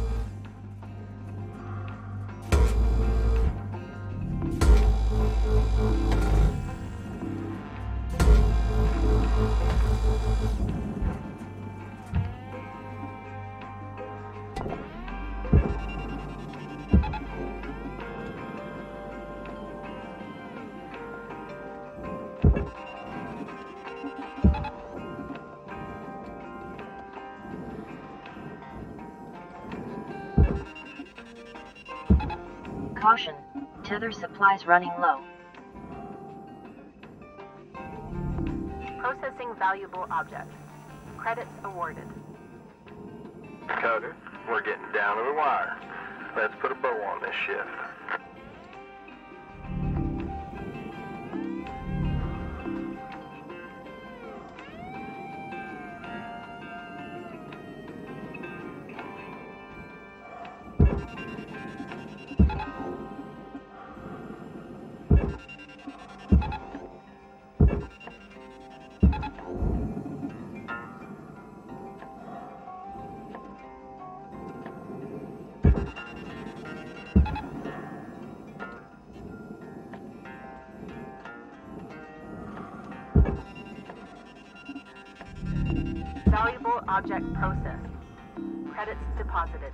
Caution, tether supplies running low. Processing valuable objects. Credits awarded. Cutter, we're getting down to the wire. Let's put a bow on this shift. Valuable object processed. Credits deposited.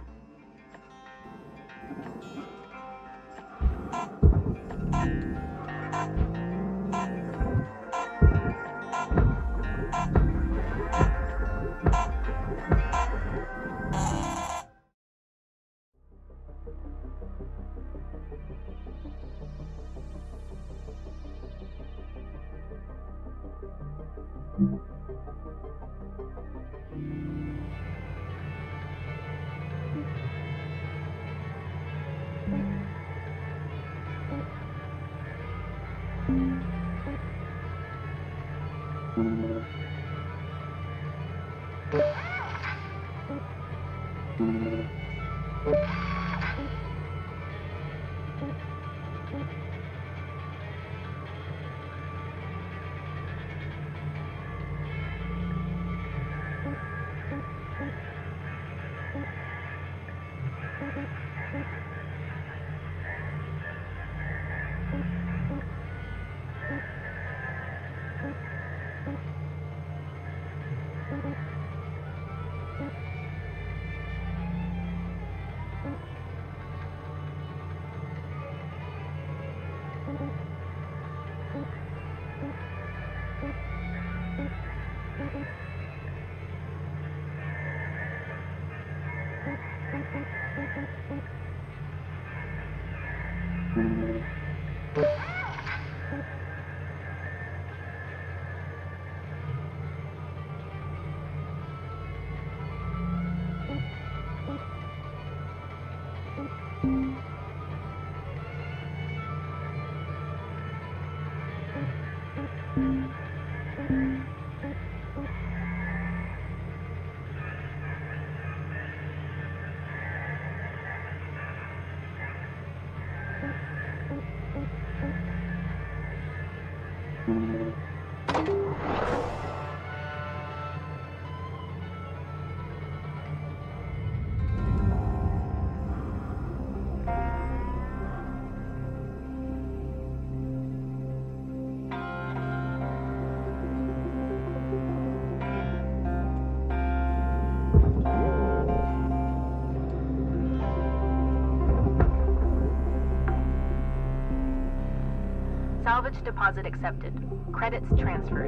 Salvage deposit accepted. Credits transferred.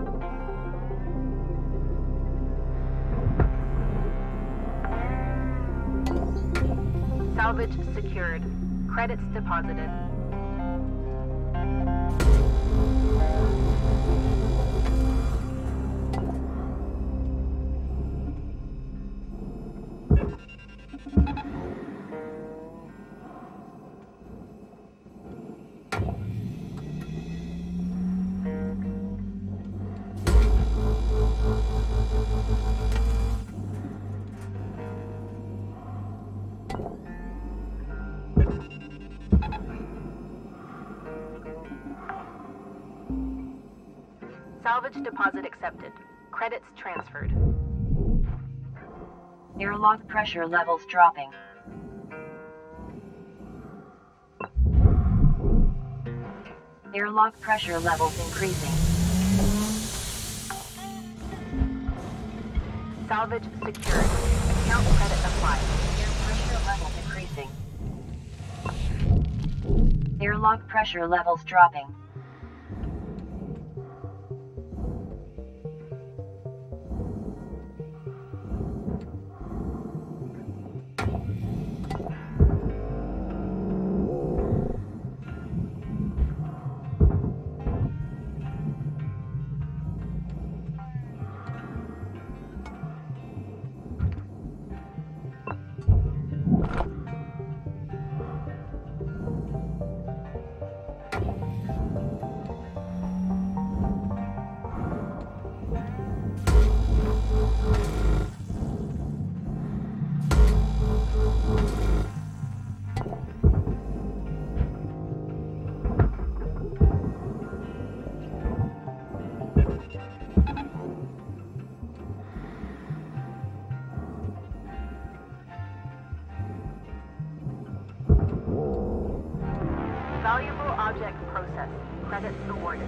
Salvage secured. Credits deposited. Salvage deposit accepted. Credits transferred. Airlock pressure levels dropping. Airlock pressure levels increasing. Salvage secured. Account credit applied. Air pressure levels increasing. Airlock pressure levels dropping. Valuable object processed. Credits awarded.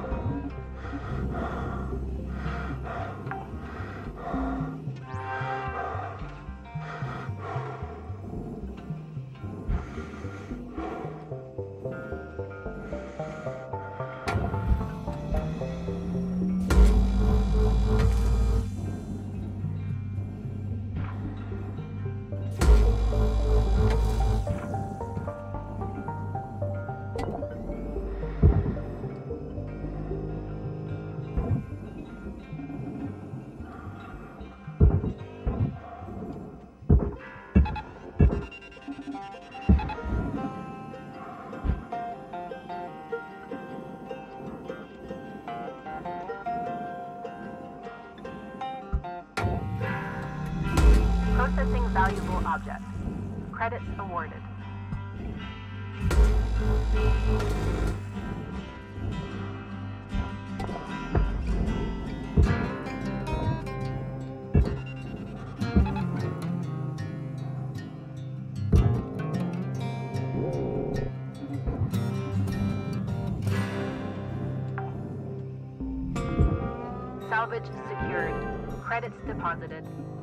Processing valuable object. Credits awarded. Salvage secured. Credits deposited.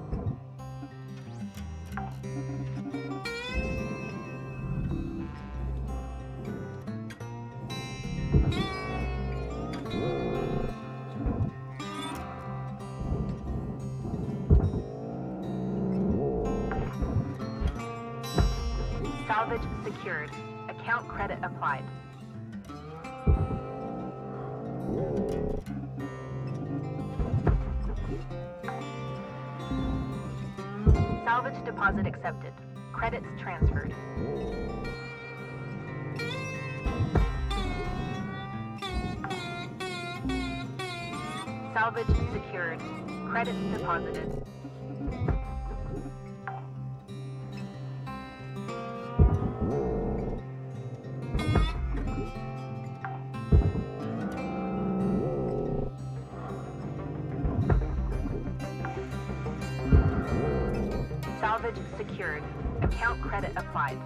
Salvage secured. Account credit applied. Salvage deposit accepted. Credits transferred. Salvage secured. Credits deposited. Salvage secured. Account credit applied.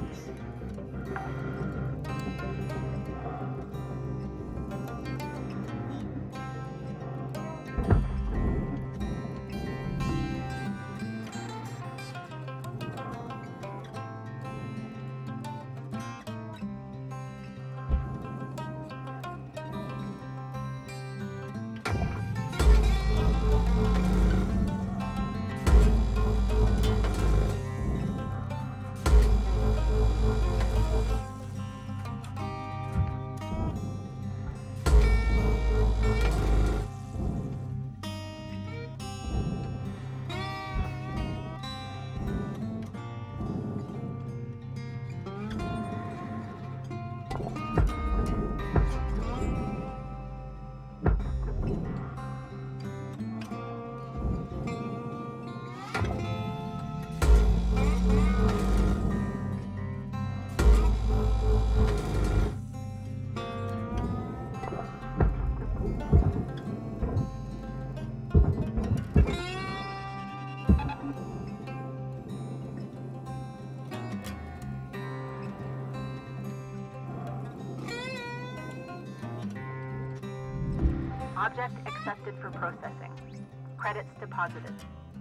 Object accepted for processing. Credits deposited.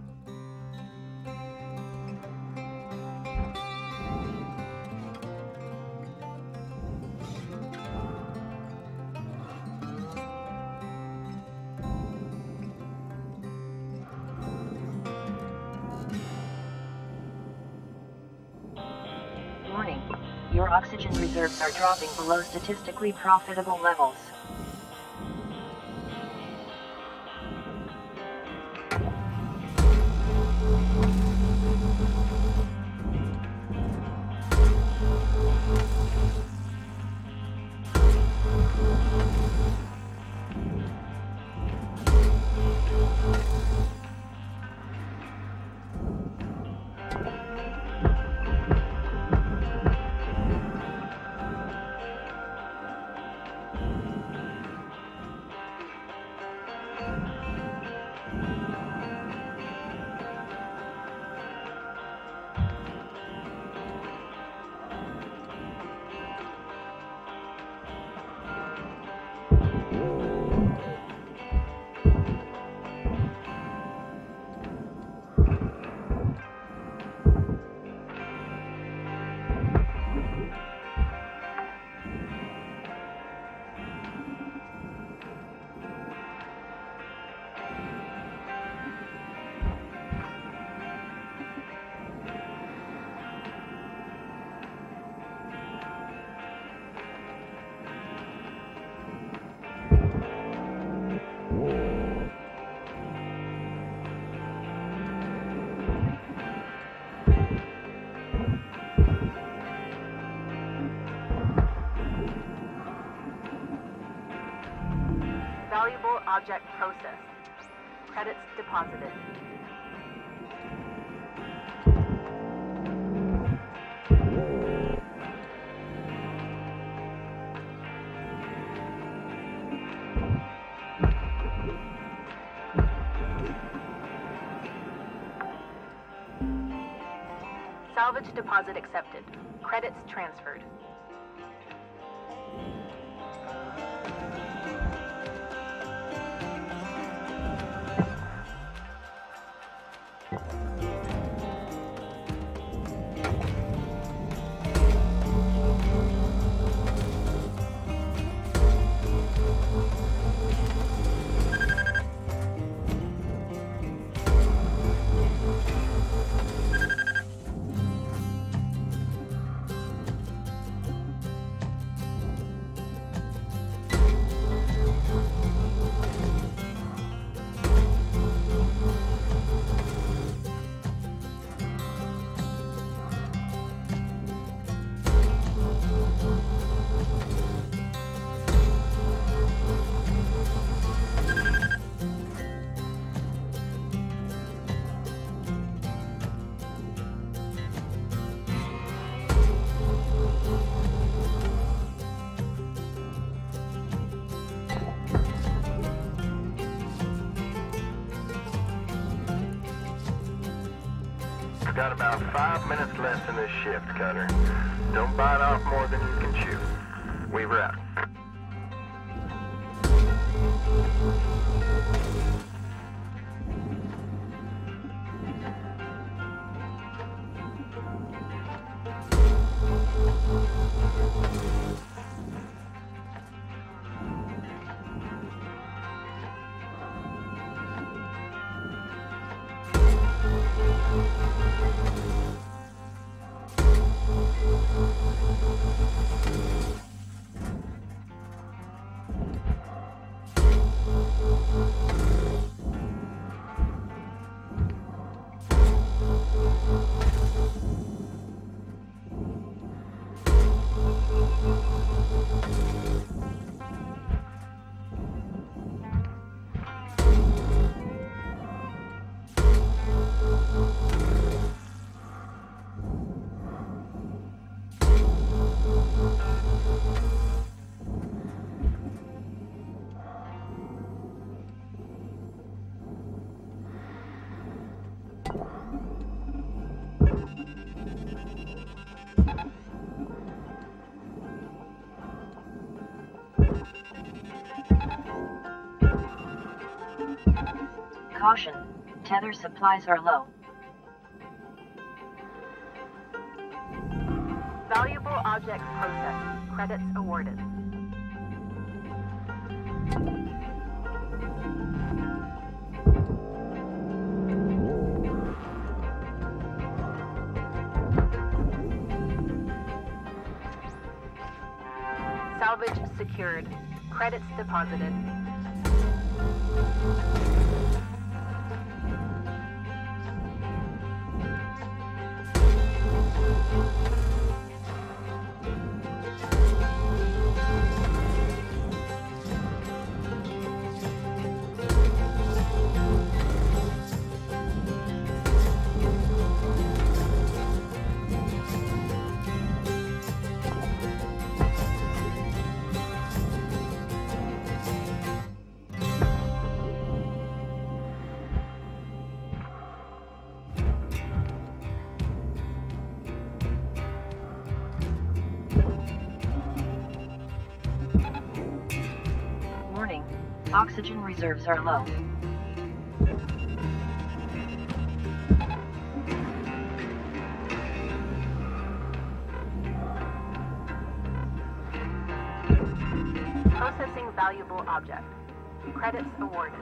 Warning. Your oxygen reserves are dropping below statistically profitable levels. Valuable object processed. Credits deposited. Salvage deposit accepted. Credits transferred. got about 5 minutes left in this shift, Cutter. Don't bite off more than you can chew. Weaver out. Caution, tether supplies are low. Valuable objects processed. Credits awarded. Salvage secured. Credits deposited. Warning, oxygen reserves are low. Processing valuable object. Credits awarded.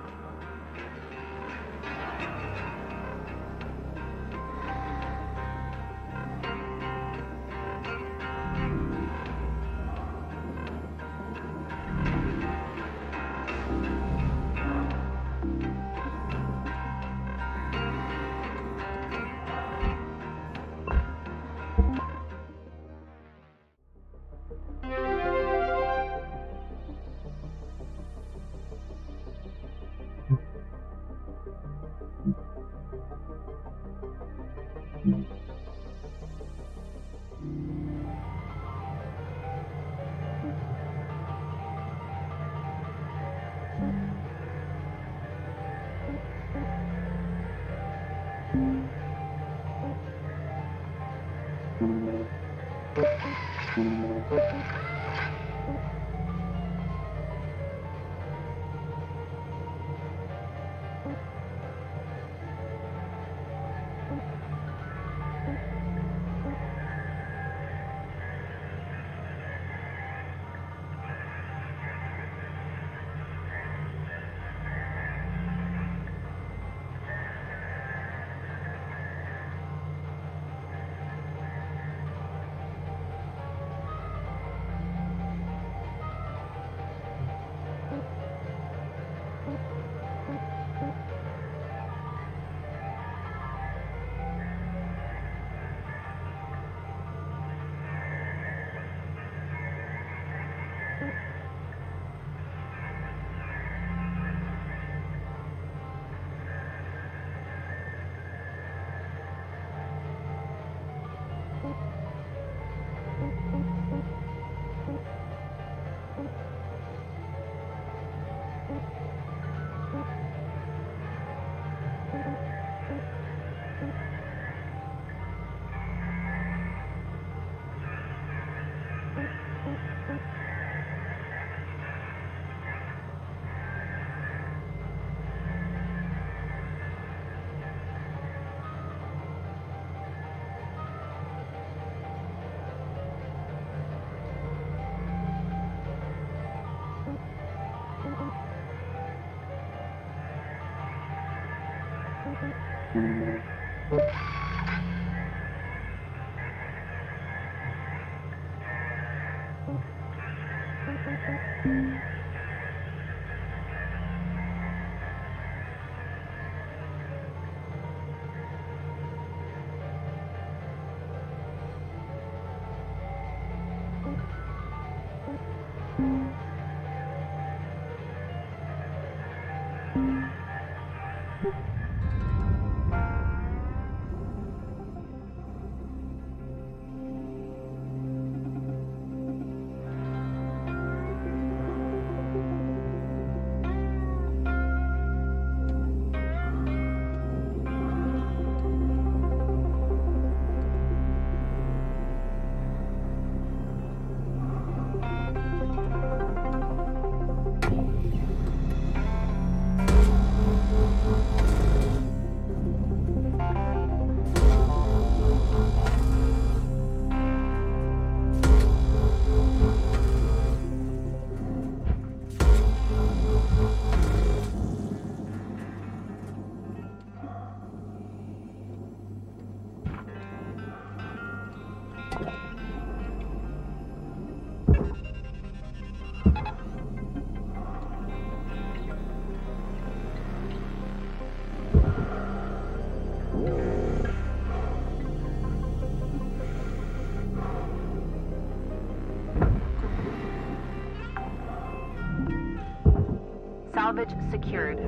Salvage secured.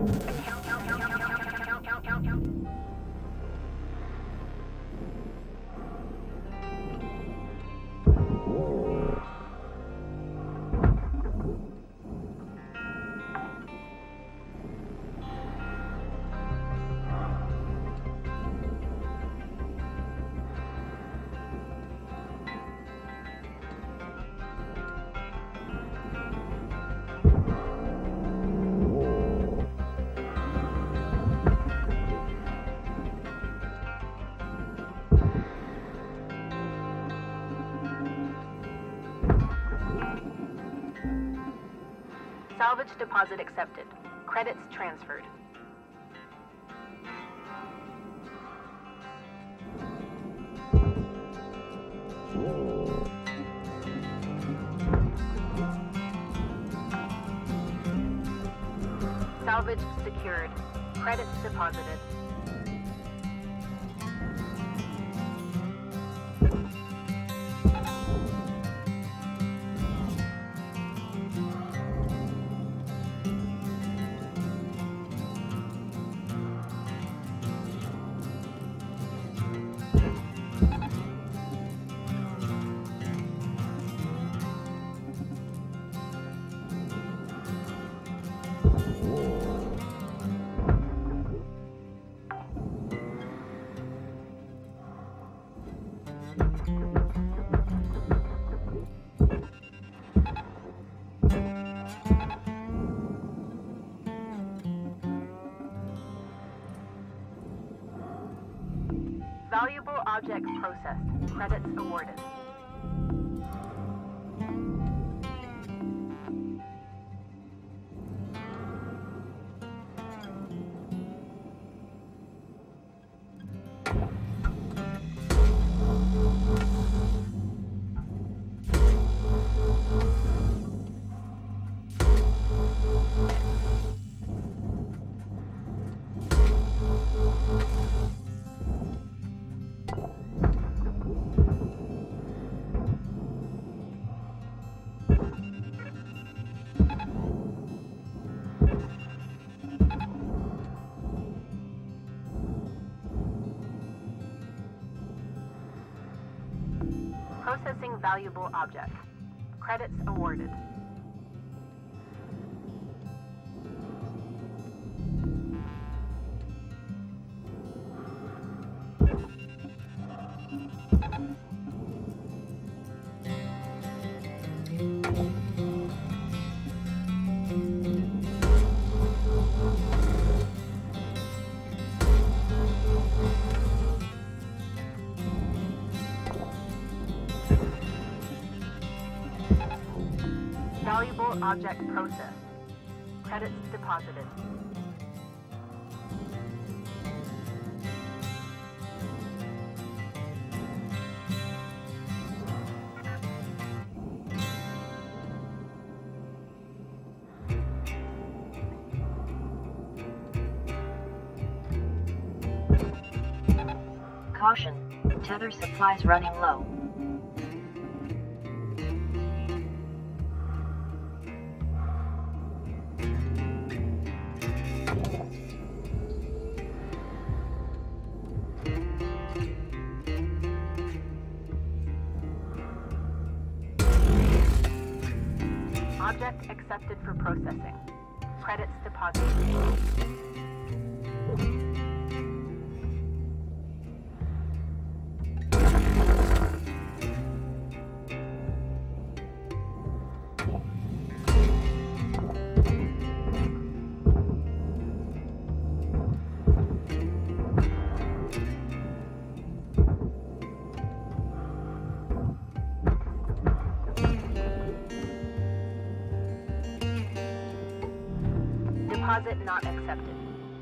Salvage deposit accepted. Credits transferred. Salvage secured. Credits deposited. Valuable object processed. Credits awarded. Processing valuable object. Credits awarded. Valuable object processed. Credits deposited. Caution, tether supplies running low. Object accepted for processing. Credits deposited. Deposit not accepted.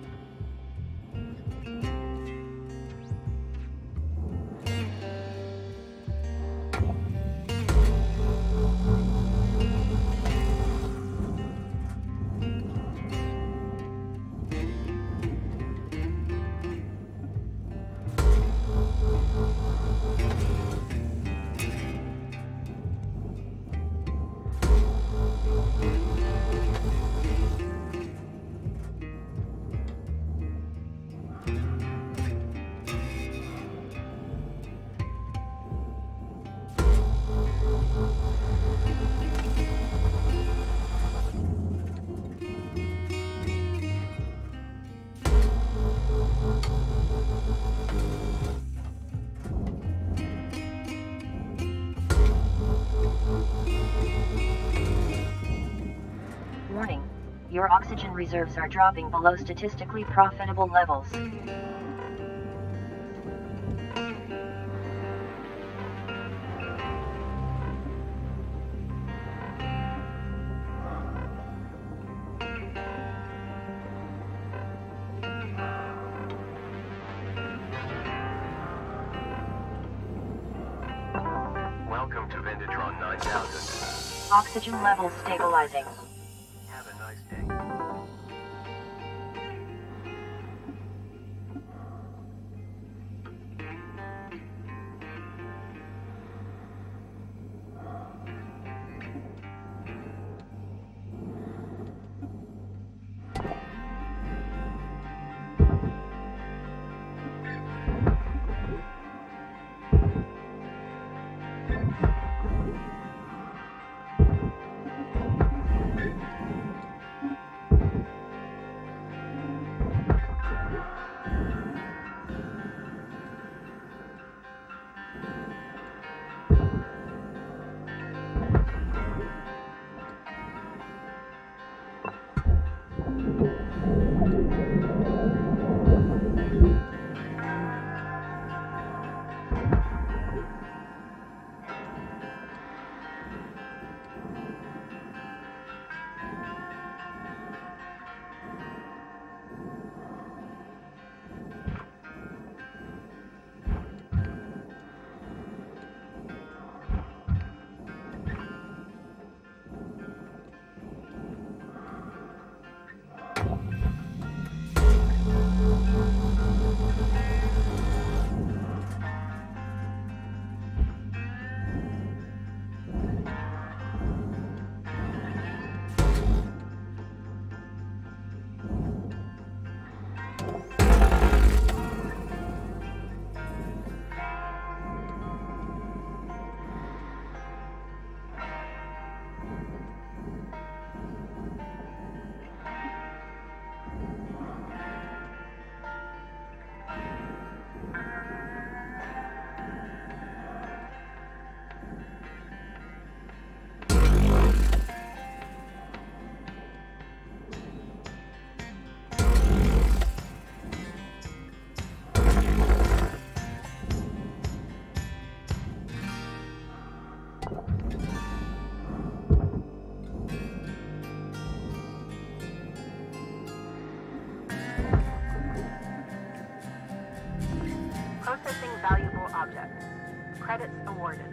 Warning, your oxygen reserves are dropping below statistically profitable levels. Welcome to Vendatron 9000. Oxygen levels stabilizing. Have a nice day. Processing valuable object. Credits awarded.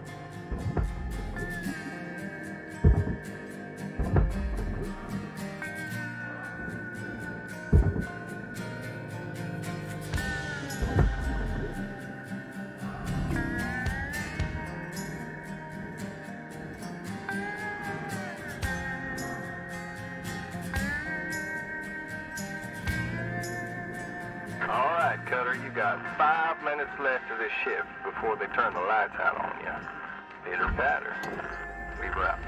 got 5 minutes left of this shift before they turn the lights out on you. Pitter patter. We're out.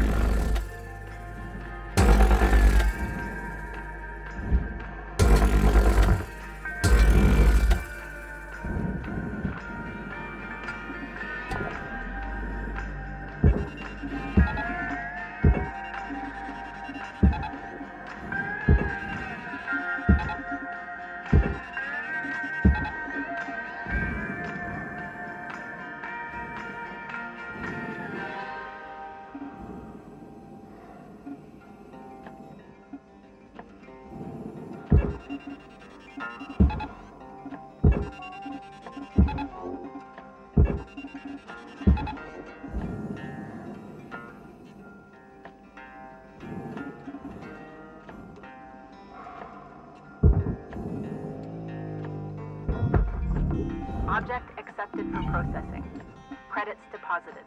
Object accepted for processing. Credits deposited.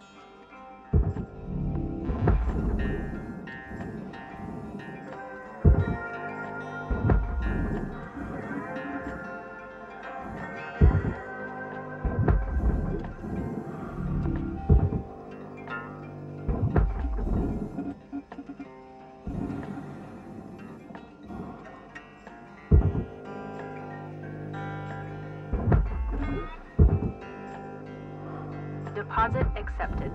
Deposit accepted.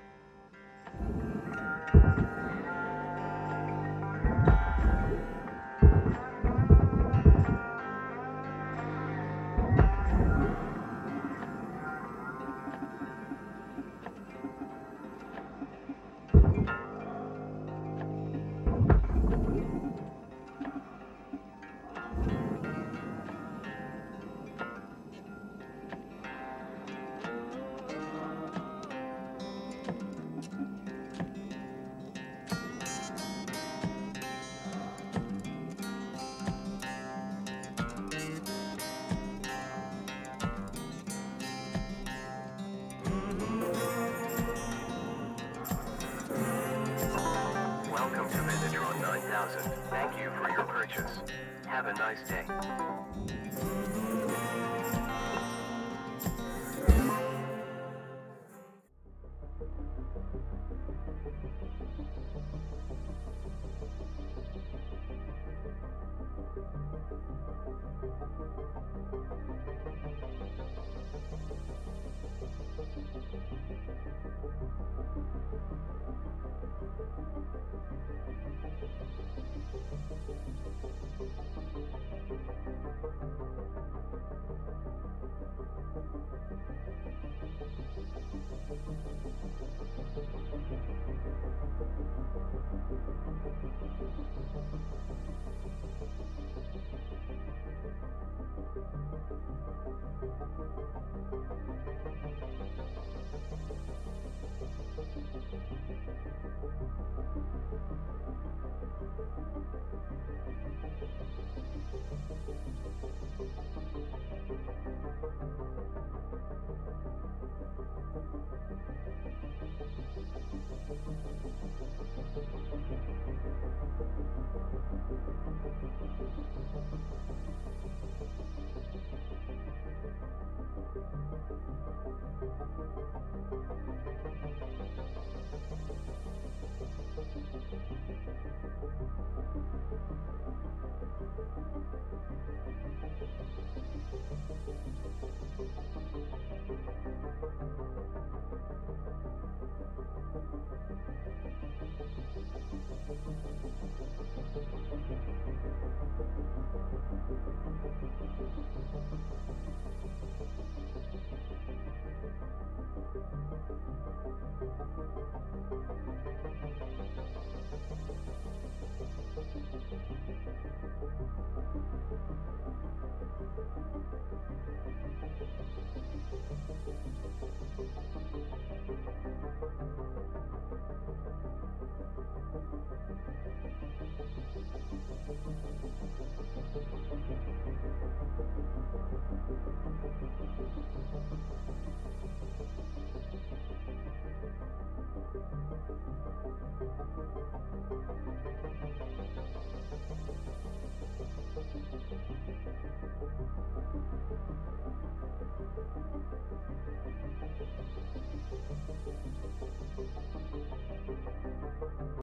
Welcome to Visitron 9000. Thank you for your purchase. Have a nice day.